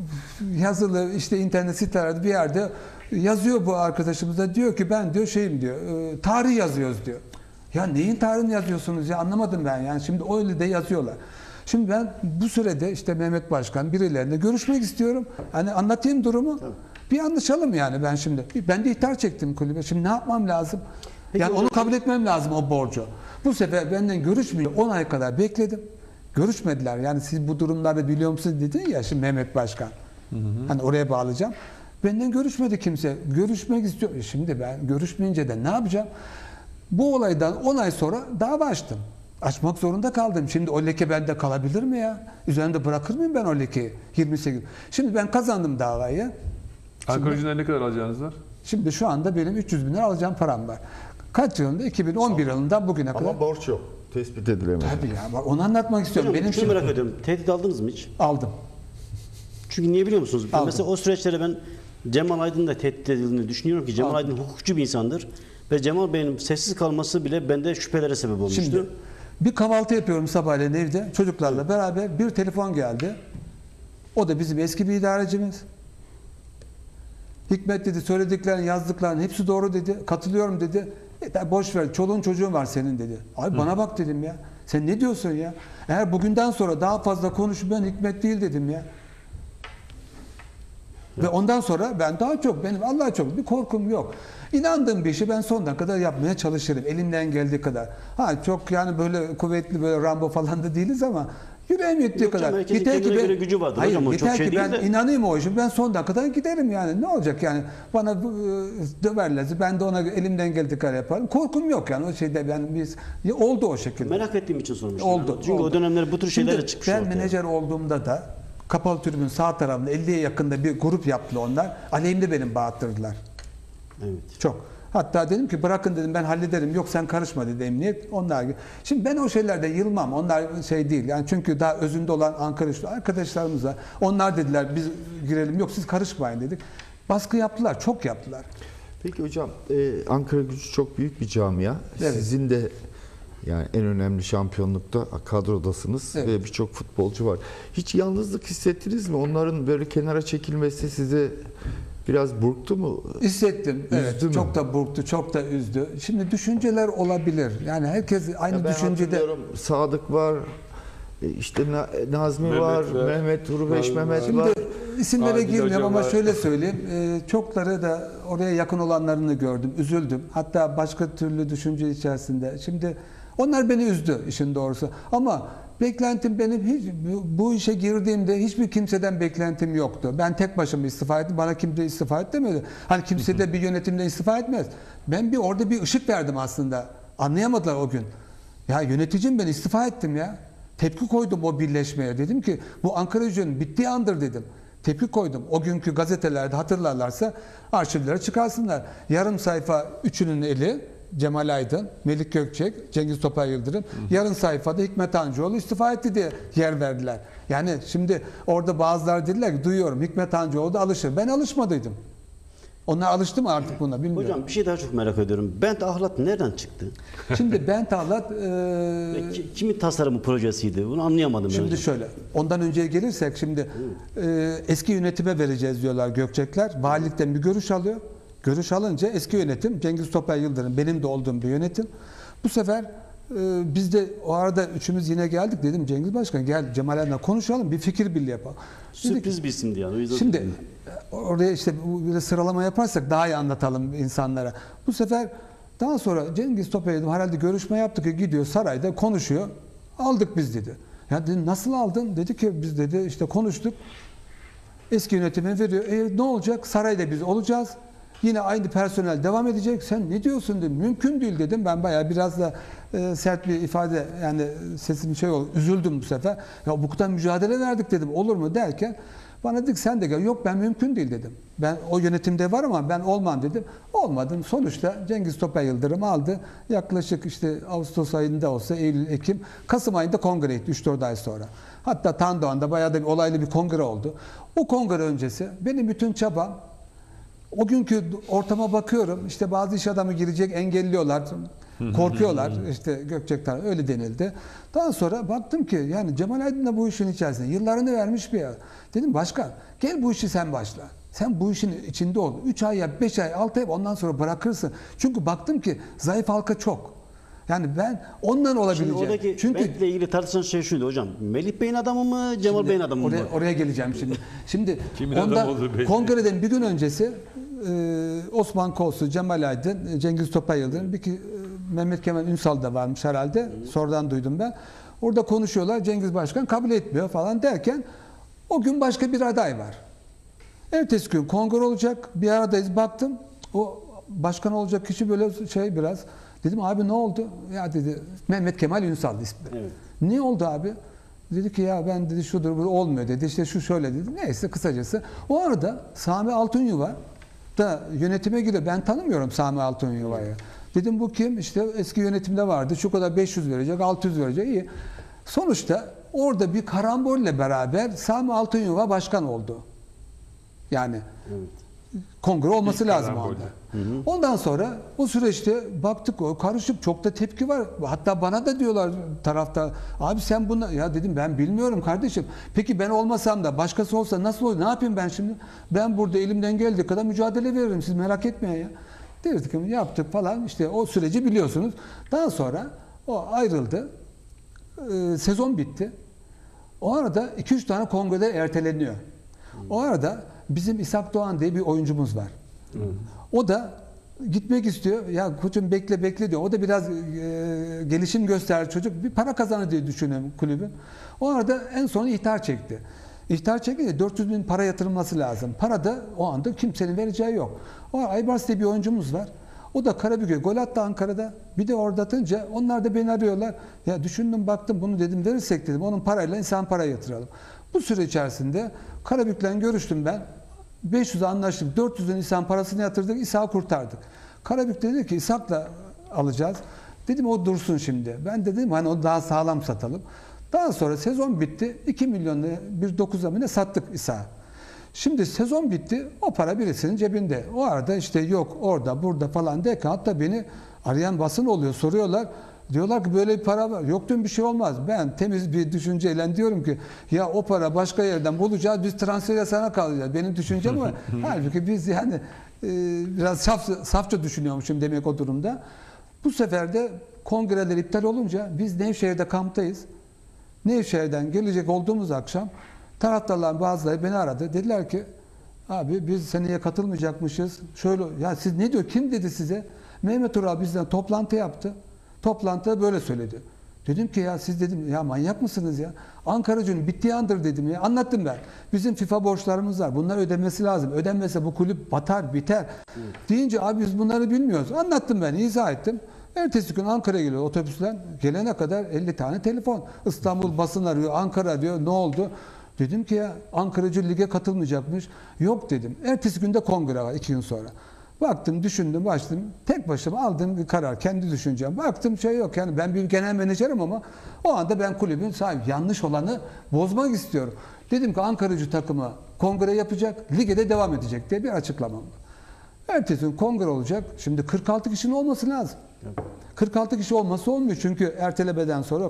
yazılı işte internet sitelerde bir yerde yazıyor bu arkadaşımız da diyor ki ben diyor şeyim diyor e, tarih yazıyoruz diyor. Ya neyin tarihini yazıyorsunuz ya anlamadım ben yani şimdi öyle de yazıyorlar. Şimdi ben bu sürede işte Mehmet Başkan birilerine görüşmek istiyorum. Hani anlatayım durumu. Tabii. Bir anlaşalım yani ben şimdi. Ben de ihtar çektim kulübe. Şimdi ne yapmam lazım? Peki yani onu kabul etmem lazım o borcu. Bu sefer benden görüşmüyor. on ay kadar bekledim. Görüşmediler. Yani siz bu durumları biliyor musunuz dedin ya şimdi Mehmet Başkan. Hı hı. Hani oraya bağlayacağım. Benden görüşmedi kimse. Görüşmek istiyor. E şimdi ben görüşmeyince de ne yapacağım? Bu olaydan on ay sonra dava açtım. Açmak zorunda kaldım. Şimdi o leke bende kalabilir mi ya? Üzerinde bırakır mıyım ben o lekeyi? yirmi sekiz. Şimdi ben kazandım davayı. Ankara Gücü'nden ne kadar alacağınız var? Şimdi şu anda benim üç yüz bin lira alacağım param var. Kaç yılında? iki bin on bir yılından bugüne kadar. Ama borç yok. Tespit edilemedi. Tabii ya. Bak onu anlatmak istiyorum. Hocam, Benim şunu için merak ediyorum. Tehdit aldınız mı hiç? aldım. Çünkü niye biliyor musunuz? Aldım. Mesela o süreçlere ben Cemal Aydın'ın da tehdit edildiğini düşünüyorum ki Cemal Aldım. Aydın hukukçu bir insandır. Ve Cemal Bey'in sessiz kalması bile bende şüphelere sebep olmuştu. Şimdi bir kahvaltı yapıyorum sabahleyin evde çocuklarla beraber, bir telefon geldi. O da bizim eski bir idarecimiz. Hikmet dedi, söylediklerin, yazdıkların hepsi doğru dedi. Katılıyorum dedi. E, boş ver, çoluğun çocuğun var senin dedi. Abi bana bak dedim ya. Sen ne diyorsun ya? Eğer bugünden sonra daha fazla konuş, ben Hikmet değil dedim ya. Ve ondan sonra ben daha çok, benim Allah'a çok bir korkum yok. İnandığım bir işi ben sonuna kadar yapmaya çalışırım. Elimden geldiği kadar. Ha çok yani böyle kuvvetli, böyle Rambo falan da değiliz ama yüreğim yettiği Yok kadar. canım, herkesin kendine göre gücü vardır Hayır, hocam, o yeter çok şey ki değil ben de. inanayım o işe. Ben sonuna kadar giderim yani. Ne olacak yani? Bana e, döverlerse ben de ona elimden geldiği kadar yaparım. Korkum yok yani o şeyde ben biz ya oldu o şekilde. Merak ettiğim için sormuştum. Oldu. Çünkü oldu. o dönemler bu tür şeyler de Şimdi çıkmış ben ortaya. menajer olduğumda da kapalı tribünün sağ tarafında elliye yakında bir grup yaptı onlar. Aleyhimde benim bağırttırdılar. Evet. Çok. Hatta dedim ki bırakın dedim ben hallederim. Yok sen karışma dedi emniyet. Onlar gibi. Şimdi ben o şeylerde yılmam. Onlar şey değil. Yani çünkü daha özünde olan Ankara Güçlü arkadaşlarımız var. Onlar dediler biz girelim. Yok siz karışmayın dedik. Baskı yaptılar. Çok yaptılar. Peki hocam, e, Ankara Gücü çok büyük bir camia. Evet. Sizin de yani en önemli şampiyonlukta kadrodasınız Evet. ve birçok futbolcu var. Hiç yalnızlık hissettiniz mi? Onların böyle kenara çekilmesi sizi biraz burktu mu? Hissettim. Evet. Üzdü mü? Çok da burktu. Çok da üzdü. Şimdi düşünceler olabilir. Yani herkes aynı Ya ben düşüncede. hatırlıyorum, Sadık var, e, işte Na- Nazmi Mehmet var, var, Mehmet, Hurbeş Nazmi Mehmet Şimdi var. isimlere Adil girmiyorum Hoca ama var. şöyle söyleyeyim. E, çokları da oraya yakın olanlarını gördüm. Üzüldüm. Hatta başka türlü düşünce içerisinde. Şimdi onlar beni üzdü işin doğrusu. Ama beklentim benim hiç bu- bu işe girdiğimde hiçbir kimseden beklentim yoktu. Ben tek başıma istifa ettim. Bana kimse istifa et demedi. Hani kimse de bir yönetimden istifa etmez. Ben bir orada bir ışık verdim aslında. Anlayamadılar o gün. Ya yöneticim ben istifa ettim ya. Tepki koydum o birleşmeye. Dedim ki bu Ankara Gücü'nün bittiği andır dedim. Tepki koydum. O günkü gazetelerde hatırlarlarsa arşivlere çıkarsınlar. Yarım sayfa üçünün eli Cemal Aydın, Melik Gökçek, Cengiz Topal Yıldırım. Yarım sayfada Hikmet Hancıoğlu istifa etti diye yer verdiler. Yani şimdi orada bazıları dediler ki duyuyorum Hikmet Hancıoğlu da alışır. Ben alışmadıydım. Onlar alıştı mı artık buna bilmiyorum. Hocam bir şey daha çok merak ediyorum. Bent Ahlat nereden çıktı? Şimdi Bent Ahlat e, Ve ki- kimin tasarımı projesiydi? Bunu anlayamadım ben Şimdi hocam. şöyle, ondan önceye gelirsek şimdi e, eski yönetime vereceğiz diyorlar Gökçekler. Valilikten bir görüş alıyor. Görüş alınca eski yönetim, Cengiz Topal Yıldırım, benim de olduğum bir yönetim. Bu sefer e, biz de o arada üçümüz yine geldik. Dedim Cengiz Başkan gel Cemal Aydın'la konuşalım, bir fikir birliği yapalım. Dedik, Sürpriz bir isimdi yani. O yüzden Şimdi e, oraya işte bu- bir de sıralama yaparsak daha iyi anlatalım insanlara. Bu sefer daha sonra Cengiz Topal Yıldırım herhalde görüşme yaptık ki gidiyor sarayda konuşuyor. Aldık biz dedi. Ya dedim nasıl aldın? Dedi ki biz dedi işte konuştuk. Eski yönetime veriyor. E ne olacak? Sarayda biz olacağız. Yine aynı personel devam edecek. Sen ne diyorsun dedim. Mümkün değil dedim. Ben bayağı biraz da e, sert bir ifade yani sesim şey oldu. Üzüldüm bu sefer. Ya bu kadar mücadele verdik dedim. Olur mu derken bana dedik sen de gel. Yok ben mümkün değil dedim. Ben o yönetimde var ama ben olmam dedim. Olmadım. Sonuçta Cengiz Topal Yıldırım aldı. Yaklaşık işte Ağustos ayında olsa Eylül, Ekim, Kasım ayında kongre gitti üç dört ay sonra. Hatta Tandoğan'da bayağı da bir olaylı bir kongre oldu. O kongre öncesi benim bütün çabam o günkü ortama bakıyorum. İşte bazı iş adamı girecek engelliyorlar. Korkuyorlar. İşte Gökçek'ten öyle denildi. Daha sonra baktım ki yani Cemal Aydın da bu işin içerisinde yıllarını vermiş bir yer. Dedim başkan gel bu işi sen başla. Sen bu işin içinde ol. üç ay yap, beş ay, altı ay ondan sonra bırakırsın. Çünkü baktım ki zayıf halka çok. Yani ben ondan Şimdi olabileceğim. oradaki Çünkü Bent'le ilgili tartışılan şey şuydu hocam. Melih Bey'in adamı mı, Cemal Bey'in adamı oraya, mı? oraya geleceğim şimdi. Şimdi Kimin ondan, adamı olduğu belli. kongreden bir gün öncesi e, Osman Kolsu, Cemal Aydın, Cengiz Topal Yıldırım, bir ki e, Mehmet Kemal Ünsal da varmış herhalde. Sonradan duydum ben. Orada konuşuyorlar. Cengiz Başkan kabul etmiyor falan derken o gün başka bir aday var. Ertesi gün kongre olacak. Bir aradayız. Baktım. O başkan olacak kişi böyle şey biraz. Dedim abi ne oldu? Ya dedi Mehmet Kemal Ünsal ismi. Evet. Ne oldu abi? Dedi ki ya ben dedi şudur bu olmuyor dedi. İşte şu şöyle dedi. Neyse kısacası. O arada Sami Altunyuva da yönetime giriyor. Ben tanımıyorum Sami Altunyuva'yı. Dedim bu kim? İşte eski yönetimde vardı. Şu kadar beş yüz verecek, altı yüz verecek. İyi. Sonuçta orada bir karambolle beraber Sami Altınyova başkan oldu. Yani Evet. kongre olması Bir lazım o karambolle. anda. Ondan sonra o süreçte baktık o karışık, çok da tepki var. Hatta bana da diyorlar tarafta, abi sen buna, ya dedim ben bilmiyorum kardeşim. Peki ben olmasam da başkası olsa nasıl olur? Ne yapayım ben şimdi? Ben burada elimden geldiği kadar mücadele veririm. Siz merak etmeyin ya. Dedik ki yaptık falan, işte o süreci biliyorsunuz. Daha sonra o ayrıldı. Ee, sezon bitti. O arada iki üç tane kongrede erteleniyor. O arada bizim İshak Doğan diye bir oyuncumuz var. O da gitmek istiyor. Ya koçum bekle bekle diyor. O da biraz e, gelişim gösterir çocuk. Bir para kazanır diye düşünüyorum kulübün. O arada en son ihtar çekti. İhtar çekince dört yüz bin para yatırılması lazım. Para da o anda kimsenin vereceği yok. O Aybars diye bir oyuncumuz var. O da Karabük'e gol attı Ankara'da. Bir de orada atınca onlar da beni arıyorlar. Ya düşündüm baktım bunu dedim verirsek dedim. Onun parayla insan para yatıralım. Bu süre içerisinde Karabük'le görüştüm ben. beş yüze anlaştık. dört yüzün insan parasını yatırdık. İshak'ı kurtardık. Karabük dedi ki İshak'la alacağız. Dedim o dursun şimdi. Ben dedim hani o daha sağlam satalım. Daha sonra sezon bitti. iki milyonla bir dokuz amine sattık İshak'ı. Şimdi sezon bitti. O para birisinin cebinde. O arada işte yok orada burada falan derken hatta beni arayan basın oluyor. Soruyorlar. Diyorlar ki böyle bir para var. Yok diyorum bir şey olmaz. Ben temiz bir düşünceyle diyorum ki ya o para başka yerden bulacağız. Biz transfer yasağına kalacağız. Benim düşüncem var. Halbuki biz yani e, biraz saf, safça düşünüyormuşum demek o durumda. Bu sefer de kongreler iptal olunca biz Nevşehir'de kamptayız. Nevşehir'den gelecek olduğumuz akşam taraftarların bazıları beni aradı. Dediler ki abi biz seneye katılmayacakmışız. Şöyle ya siz ne diyor? Kim dedi size? Mehmet Ural bizden toplantı yaptı. Toplantıda böyle söyledi. Dedim ki ya siz dedim ya manyak mısınız ya? Ankara'cının bittiği andır dedim ya. Anlattım ben. Bizim FIFA borçlarımız var. Bunlar ödenmesi lazım. Ödenmese bu kulüp batar, biter. Evet. Deyince abi biz bunları bilmiyoruz. Anlattım ben, izah ettim. Ertesi gün Ankara'ya geliyor otobüsler. Gelene kadar elli tane telefon. İstanbul basın arıyor, Ankara diyor. Ne oldu? Dedim ki ya Ankara'cı lige katılmayacakmış. Yok dedim. Ertesi günde kongre var iki gün sonra. Baktım, düşündüm, başladım. Tek başıma aldığım bir karar, kendi düşüncem. Baktım şey yok yani ben bir genel menajerim ama o anda ben kulübün sahibi. Yanlış olanı bozmak istiyorum. Dedim ki Ankara'cı takımı kongre yapacak, lige de devam edecek diye bir açıklamam var. Ertesi gün kongre olacak. Şimdi kırk altı kişinin olması lazım. kırk altı kişi olması olmuyor çünkü ertelemeden sonra.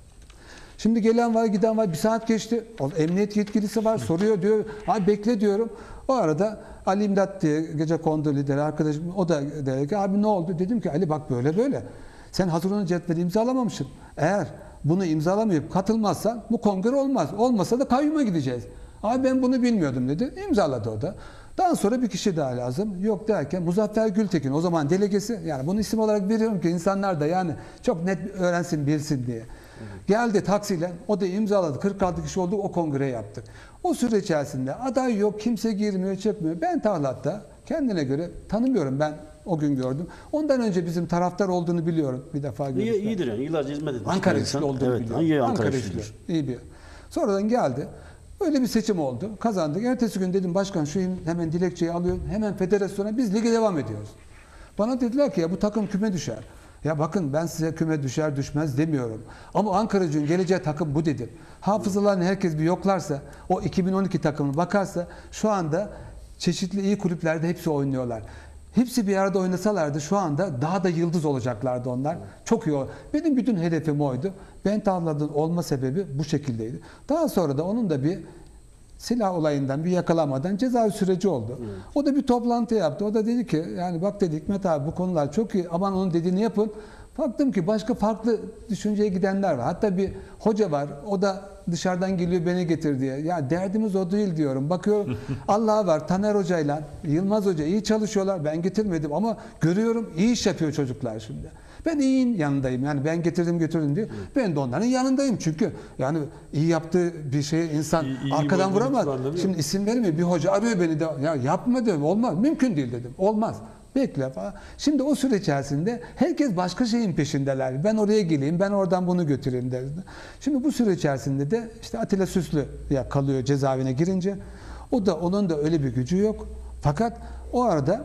Şimdi gelen var, giden var. Bir saat geçti. O emniyet yetkilisi var, soruyor diyor. Abi bekle diyorum. O arada Ali İmdat diye gecekondu lideri arkadaşım, o da dedi ki abi ne oldu? Dedim ki Ali bak böyle böyle. Sen hazırlanın cetveli imzalamamışsın. Eğer bunu imzalamayıp katılmazsan bu kongre olmaz. Olmasa da kayyuma gideceğiz. Abi ben bunu bilmiyordum dedi. İmzaladı o da. Daha sonra bir kişi daha lazım. Yok derken Muzaffer Gültekin o zaman delegesi. Yani bunu isim olarak veriyorum ki insanlar da yani çok net öğrensin bilsin diye. Geldi taksiyle, o da imzaladı. kırk altı kişi olduk, o kongre yaptık. O süre içerisinde aday yok, kimse girmiyor, çıkmıyor. Ben Tahlat'ta kendine göre tanımıyorum, ben o gün gördüm. Ondan önce bizim taraftar olduğunu biliyorum bir defa. İyi, iyidir yani, yıllarca hizmet etmiş. Ankara işli olduğunu evet, biliyorum. iyi Ankara, Ankara işli. işlidir. İyi bir. Sonradan geldi. Öyle bir seçim oldu. Kazandık. Ertesi gün dedim başkan şu hemen dilekçeyi alıyorum. Hemen federasyona biz lige devam ediyoruz. Bana dediler ki ya bu takım küme düşer. Ya bakın ben size küme düşer düşmez demiyorum. Ama Ankara'cığın geleceği takım bu dedim. Hafızalarını herkes bir yoklarsa, o iki bin on iki takımına bakarsa şu anda çeşitli iyi kulüplerde hepsi oynuyorlar. Hepsi bir arada oynasalardı şu anda daha da yıldız olacaklardı onlar. Çok iyi. Benim bütün hedefim oydu. Ben Tahlat'ın olma sebebi bu şekildeydi. Daha sonra da onun da bir silah olayından bir yakalamadan cezaevi süreci oldu. Evet. O da bir toplantı yaptı. O da dedi ki yani bak dedi Hikmet abi bu konular çok iyi. Aman onun dediğini yapın. Baktım ki başka farklı düşünceye gidenler var. Hatta bir hoca var. O da dışarıdan geliyor beni getir diye. Ya derdimiz o değil diyorum. Bakıyorum Allah var. Taner Hoca'yla Yılmaz Hoca iyi çalışıyorlar. Ben getirmedim ama görüyorum iyi iş yapıyor çocuklar şimdi. Ben iyinin yanındayım. Yani ben getirdim götürdüm diyor. Evet. Ben de onların yanındayım çünkü yani iyi yaptığı bir şeyi insan iyi, iyi arkadan vuramaz. Şimdi isim vermiyor. Bir hoca arıyor beni de ya yapma diyorum. Olmaz. Mümkün değil dedim. Olmaz. Bekle falan. Şimdi o süre içerisinde herkes başka şeyin peşindeler. Ben oraya geleyim, ben oradan bunu götüreyim derdi. Şimdi bu süre içerisinde de işte Atilla Süslü ya kalıyor cezaevine girince. O da onun da öyle bir gücü yok. Fakat o arada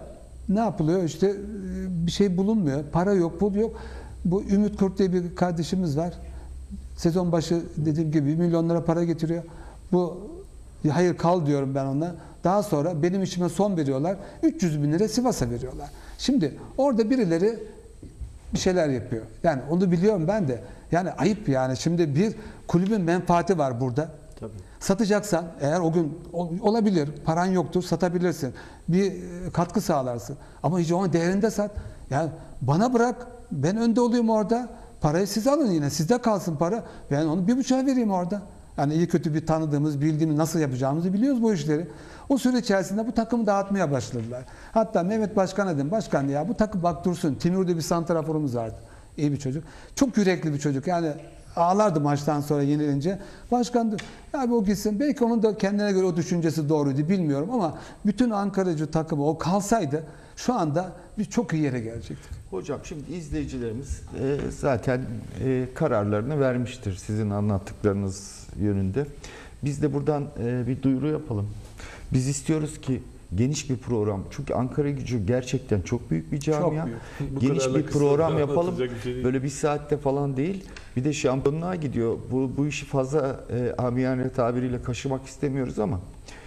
Ne yapılıyor? İşte e, bir şey bulunmuyor. Para yok, pul yok. Bu Ümit Kurt diye bir kardeşimiz var. Sezon başı dediğim gibi milyonlara para getiriyor. Bu hayır kal diyorum ben ona. Daha sonra benim işime son veriyorlar. üç yüz bin lira Sivas'a veriyorlar. Şimdi orada birileri bir şeyler yapıyor. Yani onu biliyorum ben de. Yani ayıp yani. Şimdi bir kulübün menfaati var burada. Tabii. Satacaksan eğer o gün olabilir, paran yoktur, satabilirsin. Bir katkı sağlarsın. Ama hiç onun değerinde sat. Yani bana bırak, ben önde olayım orada. Parayı siz alın yine, sizde kalsın para. Ben onu bir buçuğa vereyim orada. Yani iyi kötü bir tanıdığımız, bildiğimiz, nasıl yapacağımızı biliyoruz bu işleri. O süre içerisinde bu takımı dağıtmaya başladılar. Hatta Mehmet Başkan'a dedim, başkan ya bu takım bak dursun. Timur'da bir santraforumuz vardı. İyi bir çocuk. Çok yürekli bir çocuk. Yani ağlardı maçtan sonra yenilince. Başkan da abi o gitsin. Belki onun da kendine göre o düşüncesi doğruydu bilmiyorum ama bütün Ankaracı takımı o kalsaydı şu anda biz çok iyi yere gelecektik. Hocam şimdi izleyicilerimiz e, zaten e, kararlarını vermiştir sizin anlattıklarınız yönünde. Biz de buradan e, bir duyuru yapalım. Biz istiyoruz ki geniş bir program. Çünkü Ankaragücü gerçekten çok büyük bir camia. Çok büyük. Bu Geniş kadarla bir kısa program yapalım. anlatılacak bir şey değil. Böyle bir saatte falan değil. Bir de şampiyonluğa gidiyor. Bu, bu işi fazla e, amiyane tabiriyle kaşımak istemiyoruz ama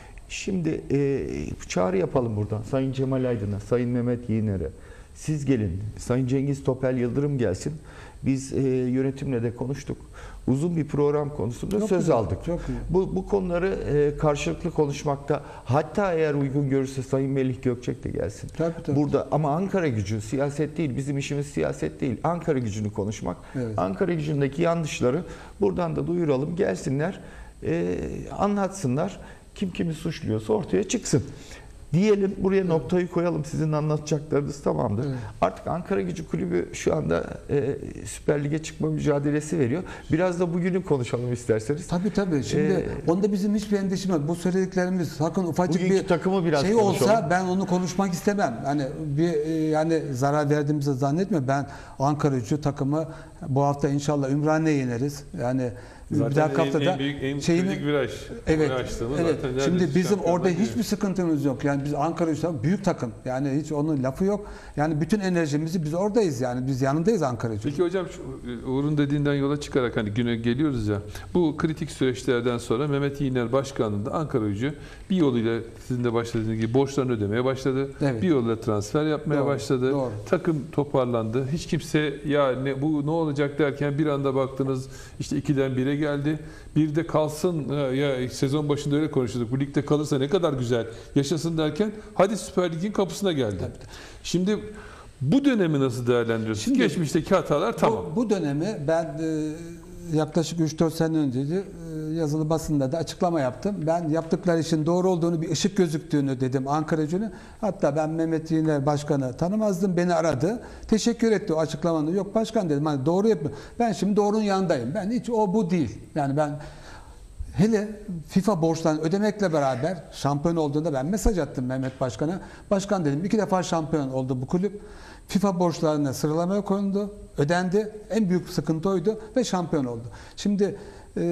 şimdi e, çağrı yapalım buradan. Sayın Cemal Aydın'a, Sayın Mehmet Yiğner'e. Siz gelin. Sayın Cengiz Topel Yıldırım gelsin. Biz e, yönetimle de konuştuk. Uzun bir program konusunda Çok söz güzel, aldık. çok iyi. Bu, bu konuları e, karşılıklı konuşmakta, hatta eğer uygun görürse Sayın Melih Gökçek de gelsin. Tabii, tabii. Burada ama Ankara Gücü siyaset değil, bizim işimiz siyaset değil. Ankara Gücü'nü konuşmak. Evet. Ankara Gücü'ndeki yanlışları buradan da duyuralım, gelsinler, e, anlatsınlar. Kim kimi suçluyorsa ortaya çıksın. Diyelim, buraya noktayı koyalım. Sizin anlatacaklarınız tamamdır. Evet. Artık Ankara Gücü Kulübü şu anda e, Süper Lig'e çıkma mücadelesi veriyor. Biraz da bugünü konuşalım isterseniz. Tabii tabii. Şimdi Ee, onda bizim hiçbir endişemiz yok. Bu söylediklerimiz sakın ufacık Bugünkü bir takımı biraz şey konuşalım. olsa ben onu konuşmak istemem. Hani bir e, yani zarar verdiğimizi zannetmiyorum. Ben Ankara Gücü takımı bu hafta inşallah Ümraniye'ye yeneriz. Yani Zaten bir dahaki en, haftada en büyük, en şeyimi- kritik viraj. Evet. Açtığımız Evet. zaten Şimdi neredeyse bizim orada şampiyonlar hiçbir gibi. sıkıntımız yok. Yani biz Ankara Gücü takımı büyük takım. Yani hiç onun lafı yok. Yani bütün enerjimizi biz oradayız yani. Biz yanındayız Ankara Gücü. Peki hocam şu Uğur'un dediğinden yola çıkarak hani güne geliyoruz ya. Bu kritik süreçlerden sonra Mehmet Yiğner Başkanlığı'nda Ankara Gücü bir yoluyla sizin de başladığınız gibi borçlarını ödemeye başladı. Evet. Bir yoluyla transfer yapmaya Doğru, başladı. doğru. Takım toparlandı. Hiç kimse ya ne, bu ne olacak derken bir anda baktınız işte ikiden bire geldi. Bir de kalsın ya sezon başında öyle konuşuyorduk. Bu ligde kalırsa ne kadar güzel yaşasın derken hadi Süper Lig'in kapısına geldi. Şimdi bu dönemi nasıl değerlendiriyorsunuz? Şimdi- Geçmişteki hatalar tamam. Bu, bu dönemi ben e, yaklaşık üç dört sene önceydi e, yazılı basında da açıklama yaptım. Ben yaptıkları işin doğru olduğunu, bir ışık gözüktüğünü dedim Ankara Gücü'nü. Hatta ben Mehmet Yiğner Başkan'ı tanımazdım. Beni aradı. Teşekkür etti o açıklamanı. Yok başkan dedim hani doğru yapıyor. Ben şimdi doğrunun yanındayım. Ben hiç o bu değil. Yani ben hele FIFA borçlarını ödemekle beraber şampiyon olduğunda ben mesaj attım Mehmet Başkan'a. Başkan dedim iki defa şampiyon oldu bu kulüp. FIFA borçlarına sıralamaya konuldu, ödendi. En büyük sıkıntı oydu ve şampiyon oldu. Şimdi e,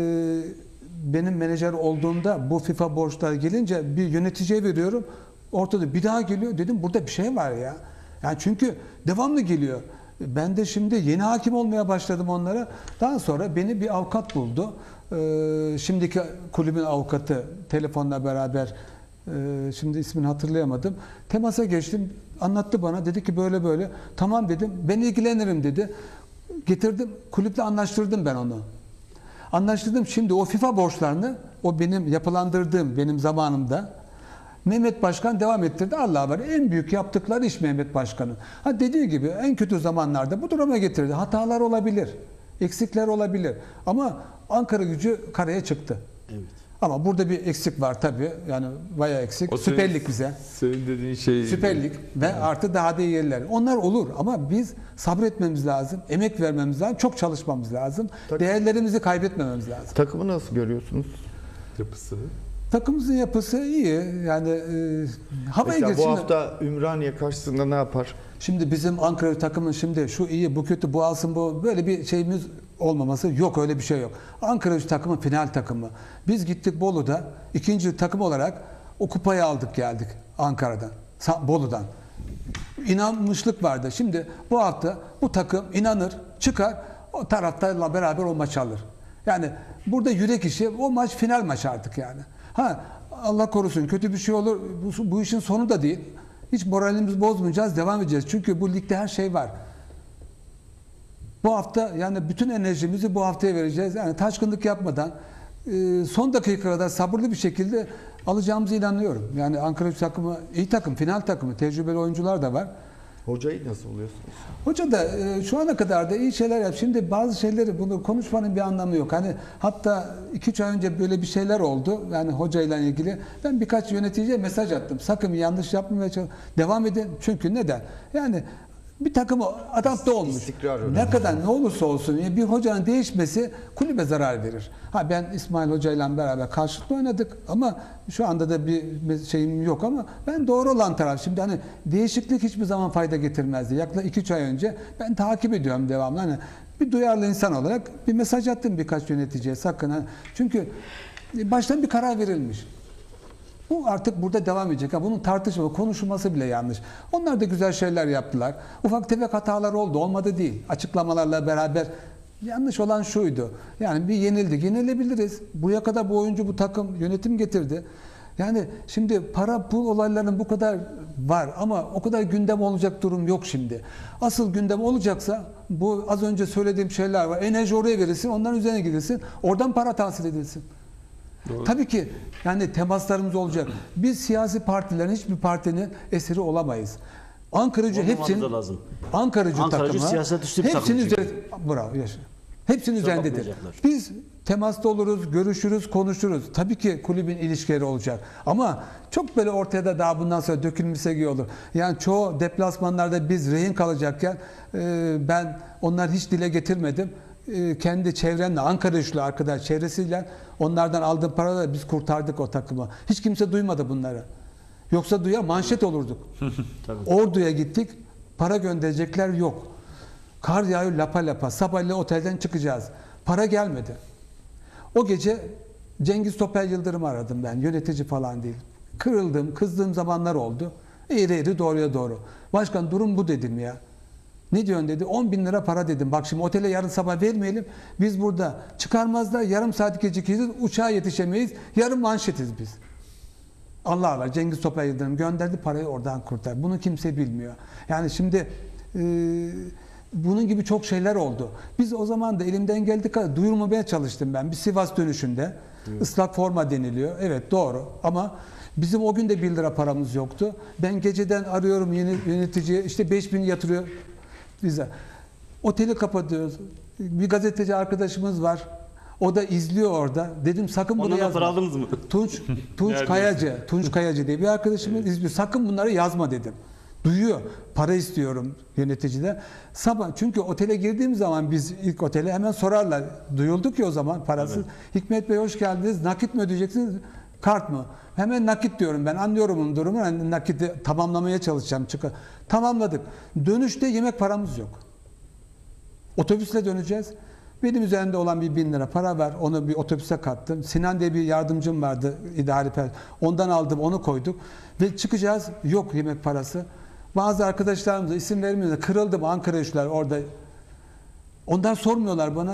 benim menajer olduğumda bu FIFA borçları gelince bir yöneticiye veriyorum. Ortada bir daha geliyor. Dedim burada bir şey var ya. Yani çünkü devamlı geliyor. Ben de şimdi yeni hakim olmaya başladım onlara. Daha sonra beni bir avukat buldu. Ee, şimdiki kulübün avukatı telefonla beraber e, şimdi ismini hatırlayamadım. Temasa geçtim. Anlattı bana. Dedi ki böyle böyle. Tamam dedim. Ben ilgilenirim dedi. Getirdim. Kulüple anlaştırdım ben onu. Anlaştırdım. Şimdi o FIFA borçlarını o benim yapılandırdığım benim zamanımda Mehmet Başkan devam ettirdi. Allah'a var. En büyük yaptıkları iş Mehmet Başkan'ın. Ha dediği gibi en kötü zamanlarda bu duruma getirdi. Hatalar olabilir. Eksikler olabilir. Ama Ankara Gücü karaya çıktı. Evet. Ama burada bir eksik var tabii. Yani bayağı eksik. O Süper senin- Lig bize. Senin dediğin şey Süper Lig ve artı daha da iyi yerler. Onlar olur ama biz sabretmemiz lazım. Emek vermemiz lazım. Çok çalışmamız lazım. Tabii. Değerlerimizi kaybetmememiz lazım. Takımı nasıl görüyorsunuz? yapısını. Takımımızın yapısı iyi. Yani e, havaya Mesela bu girsin. hafta Ümraniye karşısında ne yapar? Şimdi bizim Ankara takımın şimdi şu iyi, bu kötü, bu alsın, bu böyle bir şeyimiz olmaması yok, öyle bir şey yok. Ankara Gücü takımı final takımı. Biz gittik Bolu'da ikinci takım olarak o kupayı aldık geldik Ankara'dan, Sa- Bolu'dan. inanmışlık vardı. Şimdi bu hafta bu takım inanır, çıkar, o taraftarla beraber o maçı alır. Yani burada yürek işi, o maç final maçı artık yani. Ha Allah korusun kötü bir şey olur, bu, bu işin sonu da değil. Hiç moralimizi bozmayacağız, devam edeceğiz. Çünkü bu ligde her şey var. Bu hafta yani bütün enerjimizi bu haftaya vereceğiz. Yani taşkınlık yapmadan e, son dakikaya kadar sabırlı bir şekilde alacağımıza inanıyorum. Yani Ankara takımı iyi takım, final takımı, tecrübeli oyuncular da var. Hocayı nasıl buluyorsunuz? Hoca da e, şu ana kadar da iyi şeyler yap. Şimdi bazı şeyleri bunu konuşmanın bir anlamı yok. Hani hatta iki üç ay önce böyle bir şeyler oldu. Yani hocayla ilgili. Ben birkaç yöneticiye mesaj attım. Sakın yanlış yapmamaya çalış. Devam edin. Çünkü neden? Yani bir takımı adapte olmuş. İstikrar önemli. Ne kadar ne olursa olsun bir hocanın değişmesi kulübe zarar verir. Ha ben İsmail Hoca'yla beraber karşılıklı oynadık ama şu anda da bir şeyim yok ama ben doğru olan taraf. Şimdi hani değişiklik hiçbir zaman fayda getirmezdi. Yaklaşık iki üç ay önce ben takip ediyorum devamlı. Hani bir duyarlı insan olarak bir mesaj attım birkaç yöneticiye sakın. Hani çünkü baştan bir karar verilmiş. Bu artık burada devam edecek. Bunun tartışma, konuşulması bile yanlış. Onlar da güzel şeyler yaptılar. Ufak tefek hatalar oldu. Olmadı değil. Açıklamalarla beraber yanlış olan şuydu. Yani bir yenildik. Yenilebiliriz. Buraya kadar bu oyuncu, bu takım, yönetim getirdi. Yani şimdi para pul olaylarının bu kadar var ama o kadar gündem olacak durum yok şimdi. Asıl gündem olacaksa bu az önce söylediğim şeyler var. Enerji oraya verilsin, onların üzerine gidilsin. Oradan para tahsil edilsin. Doğru. Tabii ki yani temaslarımız olacak. Biz siyasi partilerin hiçbir partinin eseri olamayız. Ankaracı hepsinin lazım. Ankaracı, Ankaracı takımı siyaset üstü bir hepsinin takım üzerinde bravo yaşa. Hepsinin üzerindedir. bakmayacaklar. Biz temasta oluruz, görüşürüz, konuşuruz. Tabii ki kulübün ilişkileri olacak. Ama çok böyle ortaya da daha bundan sonra dökülmüşse iyi olur. Yani çoğu deplasmanlarda biz rehin kalacakken e, ben onları hiç dile getirmedim. E, kendi çevremle, Ankara üçlü arkadaş çevresiyle onlardan aldığım paralarla biz kurtardık o takımı. Hiç kimse duymadı bunları. Yoksa duyar manşet olurduk. Ordu'ya gittik, para gönderecekler yok. Kar yağıyor lapa lapa. Sabahleyin otelden çıkacağız. Para gelmedi. O gece Cengiz Topel Yıldırım'ı aradım ben. Yönetici falan değil. Kırıldım, kızdığım zamanlar oldu. Eğri eğri doğruya doğru. Başkan durum bu dedim ya. Ne diyorsun dedi. on bin lira para dedim. Bak şimdi otele yarın sabah vermeyelim. Biz burada çıkarmazlar. Yarım saat gecikiyiz. Uçağa yetişemeyiz. Yarın manşetiz biz. Allah var. Cengiz Topel Yıldırım gönderdi parayı oradan kurtar. Bunu kimse bilmiyor. Yani şimdi e, bunun gibi çok şeyler oldu. Biz o zaman da elimden geldiği kadar duyurmaya çalıştım ben. Bir Sivas dönüşünde evet. Islak forma deniliyor. Evet doğru ama bizim o gün de bir lira paramız yoktu. Ben geceden arıyorum yeni yöneticiye işte beş bin yatırıyor bize. Oteli kapatıyoruz. Bir gazeteci arkadaşımız var. O da izliyor orada. Dedim sakın bunu Ondan yazma. para aldınız mı? Tunç, Tunç Kayacı, Tunç Kayacı diye bir arkadaşımız evet. izliyor. Sakın bunları yazma dedim. Duyuyor. Para istiyorum yöneticiden. Sabah çünkü otele girdiğim zaman biz ilk otele hemen sorarlar. Duyulduk ya o zaman parasız. Evet. Hikmet Bey hoş geldiniz. Nakit mi ödeyeceksiniz? Kart mı? Hemen nakit diyorum ben. Anlıyorum onun durumunu. Yani nakiti tamamlamaya çalışacağım. Çıkar. Tamamladık. Dönüşte yemek paramız yok. Otobüsle döneceğiz. Benim üzerinde olan bir bin lira para var. Onu bir otobüse kattım. Sinan diye bir yardımcım vardı. İdari per. Ondan aldım. Onu koyduk. Ve çıkacağız. Yok yemek parası. Bazı arkadaşlarımız isim vermiyorlar. Kırıldım Ankara üçler orada. Ondan sormuyorlar bana.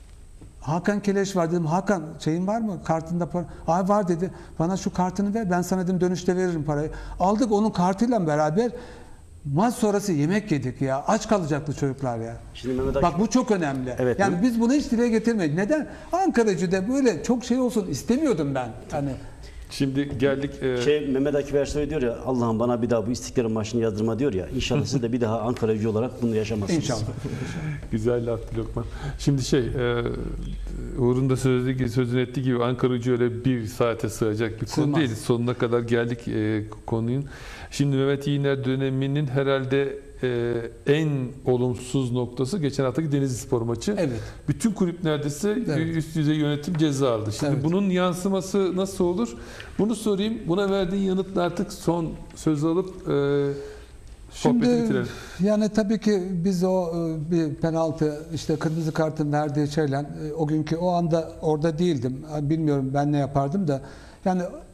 Hakan Keleş var dedim. Hakan şeyin var mı? Kartında para. Ay var dedi. Bana şu kartını ver. Ben sana dedim dönüşte veririm parayı. Aldık onun kartıyla beraber. Maç sonrası yemek yedik ya. Aç kalacaktı çocuklar ya. Şimdi Mehmet Bak bu çok önemli. Evet, yani mi? biz bunu hiç dile getirmedik. Neden? Ankara'cıda böyle çok şey olsun istemiyordum ben. Hani Şimdi geldik. E... Şey Mehmet Akif Ersoy diyor ya Allah'ım bana bir daha bu İstiklal Marşı'nı yazdırma diyor ya. İnşallah siz de bir daha Ankara'cı olarak bunu yaşamazsınız. İnşallah. Güzel laftı Lokman. Şimdi şey e, Uğur'un da sözü, sözünü ettiği gibi Ankara'cı öyle bir saate sığacak bir konu Sığmaz. değil. Sonuna kadar geldik e, konunun. Şimdi Mehmet Yiğner döneminin herhalde e, en olumsuz noktası geçen haftaki Denizlispor maçı. Evet. Bütün kulüp neredeyse Evet. üst düzey yönetim ceza aldı. Şimdi Evet. bunun yansıması nasıl olur? Bunu sorayım. Buna verdiğin yanıtla artık son söz alıp e, sohbeti Şimdi bitirelim. yani tabii ki biz o e, bir penaltı işte kırmızı kartın verdiği şeyle e, o günkü o anda orada değildim. Bilmiyorum ben ne yapardım da yani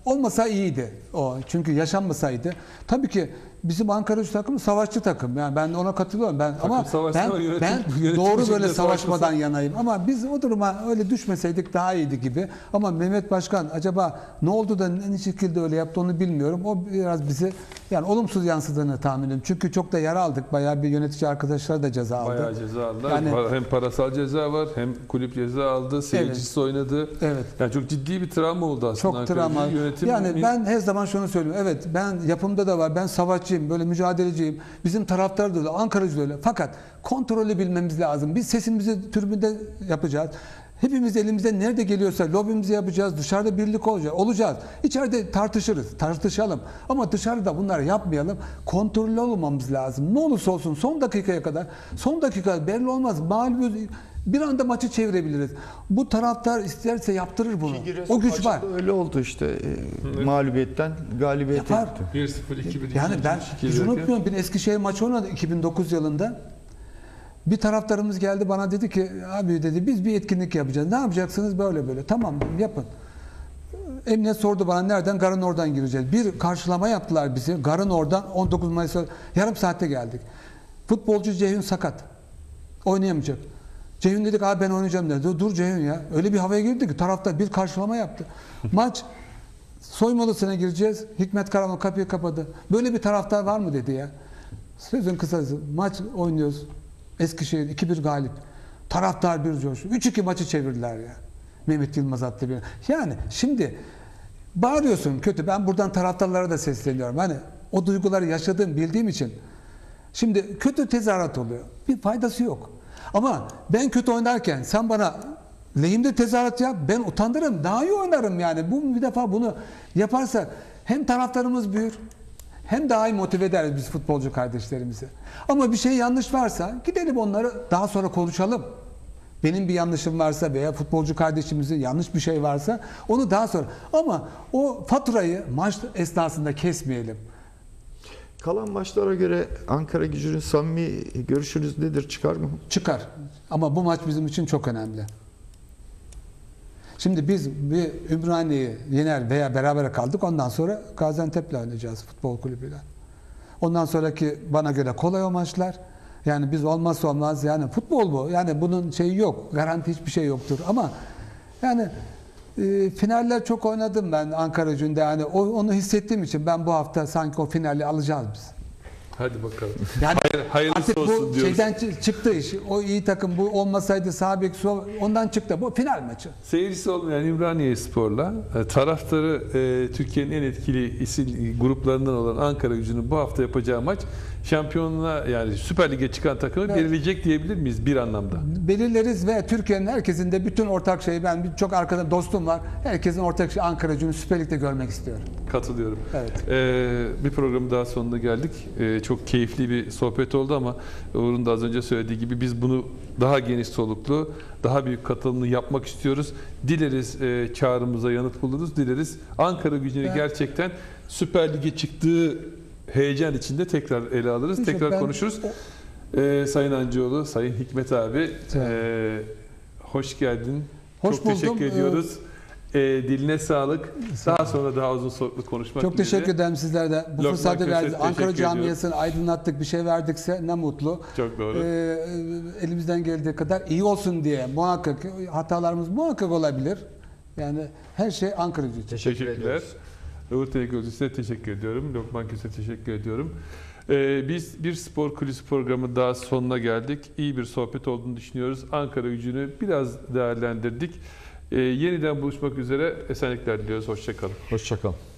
olmasa iyiydi o. Çünkü yaşanmasaydı. Tabii ki bizim Ankara Gücü takımı savaşçı takım. Yani ben ona katılıyorum. Ben ama savaşsın ben, ama yönetim- ben yönetim doğru şekilde böyle savaşmadan savaşmasın. yanayım. Ama biz o duruma öyle düşmeseydik daha iyiydi gibi. Ama Mehmet Başkan acaba ne oldu da ne şekilde öyle yaptı onu bilmiyorum. O biraz bizi yani olumsuz yansıdığını tahmin ediyorum. Çünkü çok da yara aldık. Bayağı bir yönetici arkadaşlar da ceza aldı. Bayağı ceza aldılar. Yani- hem parasal ceza var, hem kulüp ceza aldı, seyircisi oynadı. Evet. Yani çok ciddi bir travma oldu aslında. Çok Ankara travma. Gücü yönetim. Yani ben her zaman şunu söylüyorum. Evet ben yapımda da var. Ben savaşçıyım. Böyle mücadeleciyim. Bizim taraftar da öyle. Ankara'cı da öyle. Fakat kontrolü bilmemiz lazım. Biz sesimizi tribünde yapacağız. Hepimiz elimizde nerede geliyorsa lobimizi yapacağız. Dışarıda birlik olacağız. Olacağız. İçeride tartışırız. Tartışalım. Ama dışarıda bunları yapmayalım. Kontrollü olmamız lazım. Ne olursa olsun son dakikaya kadar. Son dakika belli olmaz. Mağlup bir anda maçı çevirebiliriz. Bu taraftar isterse yaptırır bunu. O güç var. Öyle oldu işte. E, mağlubiyetten galibiyete Yapar. gitti. bir sıfır iki bir. Yani ben hiç unutmuyorum. Bir Eskişehir maçı oynadı iki bin dokuz yılında. Bir taraftarımız geldi bana dedi ki abi dedi biz bir etkinlik yapacağız. Ne yapacaksınız böyle böyle. Tamam dedim, yapın. Emniyet sordu bana nereden? Garın oradan gireceğiz. Bir karşılama yaptılar bizi. Garın oradan on dokuz Mayıs'a yarım saatte geldik. Futbolcu Ceyhun sakat. Oynayamayacak. Ceyhun dedik abi ben oynayacağım dedi. Dur, dur Ceyhun ya. Öyle bir havaya girdi ki taraftar bir karşılama yaptı. Maç soymalısına gireceğiz. Hikmet Karaman kapıyı kapadı. Böyle bir taraftar var mı dedi ya. Sözün kısası maç oynuyoruz. Eskişehir iki bir galip. Taraftar bir coşku. üç iki maçı çevirdiler ya. Mehmet Yılmaz attı bir. Yani şimdi bağırıyorsun kötü. Ben buradan taraftarlara da sesleniyorum. Hani o duyguları yaşadığım bildiğim için. Şimdi kötü tezahürat oluyor. Bir faydası yok. Ama ben kötü oynarken sen bana lehimde tezahürat yap, ben utandırırım. Daha iyi oynarım yani. Bu bir defa bunu yaparsak hem taraftarımız büyür hem daha iyi motive ederiz biz futbolcu kardeşlerimizi. Ama bir şey yanlış varsa gidelim onları daha sonra konuşalım. Benim bir yanlışım varsa veya futbolcu kardeşimizin yanlış bir şey varsa onu daha sonra. Ama o faturayı maç esnasında kesmeyelim. Kalan maçlara göre Ankara Gücü'nün samimi görüşünüz nedir? Çıkar mı? Çıkar. Ama bu maç bizim için çok önemli. Şimdi biz bir Ümraniye'yi yener veya berabere kaldık. Ondan sonra Gaziantep'le oynayacağız futbol kulübüyle. Ondan sonraki bana göre kolay o maçlar. Yani biz olmazsa olmaz yani futbol bu. Yani bunun şeyi yok. Garanti hiçbir şey yoktur. Ama yani e, finaller çok oynadım ben Ankara Gücü'nde. Yani o, onu hissettiğim için ben bu hafta sanki o finali alacağız biz. Hadi bakalım. Yani Hayır, hayırlısı artık olsun bu diyoruz. şeyden çı- çıktı iş. O iyi takım bu olmasaydı sağ bek sol ondan çıktı. Bu final maçı. Seyircisi olmayan Ümraniye Spor'la e, taraftarı e, Türkiye'nin en etkili isim gruplarından olan Ankara Gücü'nün bu hafta yapacağı maç şampiyonluğa yani Süper Lig'e çıkan takımı Evet. belirleyecek diyebilir miyiz bir anlamda? Belirleriz ve Türkiye'nin herkesin de bütün ortak şeyi ben bir- çok arkada dostum var. Herkesin ortak şeyi Ankara Gücü'nü Süper Lig'de görmek istiyorum. Katılıyorum. Evet. Ee, bir programın daha sonuna geldik. Ee, çok keyifli bir sohbet oldu ama Uğur'un da az önce söylediği gibi biz bunu daha geniş soluklu, daha büyük katılımlı yapmak istiyoruz. Dileriz e, çağrımıza yanıt buluruz. Dileriz Ankara Gücü'nü Ben- gerçekten Süper Lig'e çıktığı heyecan içinde tekrar ele alırız. İşte tekrar ben- konuşuruz. Ee, Sayın Hancıoğlu, Sayın Hikmet abi Evet. e, hoş geldin. Hoş çok buldum. teşekkür ediyoruz. Ee, diline sağlık. Daha sonra daha uzun soluklu konuşmak Çok dileğiyle. teşekkür ederim sizler de. Bu Lokman fırsatı Köse, verdiniz. Ankara teşekkür ediyorum. camiasını aydınlattık, bir şey verdikse ne mutlu. Çok doğru. Ee, elimizden geldiği kadar iyi olsun diye muhakkak hatalarımız muhakkak olabilir. Yani her şey Ankara Gücü. Teşekkürler. Uğur Telekoz size teşekkür ediyorum. Lokman Köse teşekkür ediyorum. Ee, biz bir spor kulisi programı daha sonuna geldik. İyi bir sohbet olduğunu düşünüyoruz. Ankara Gücü'nü biraz değerlendirdik. Ee, yeniden buluşmak üzere. Esenlikler diliyoruz. Hoşça kalın. Hoşça kalın.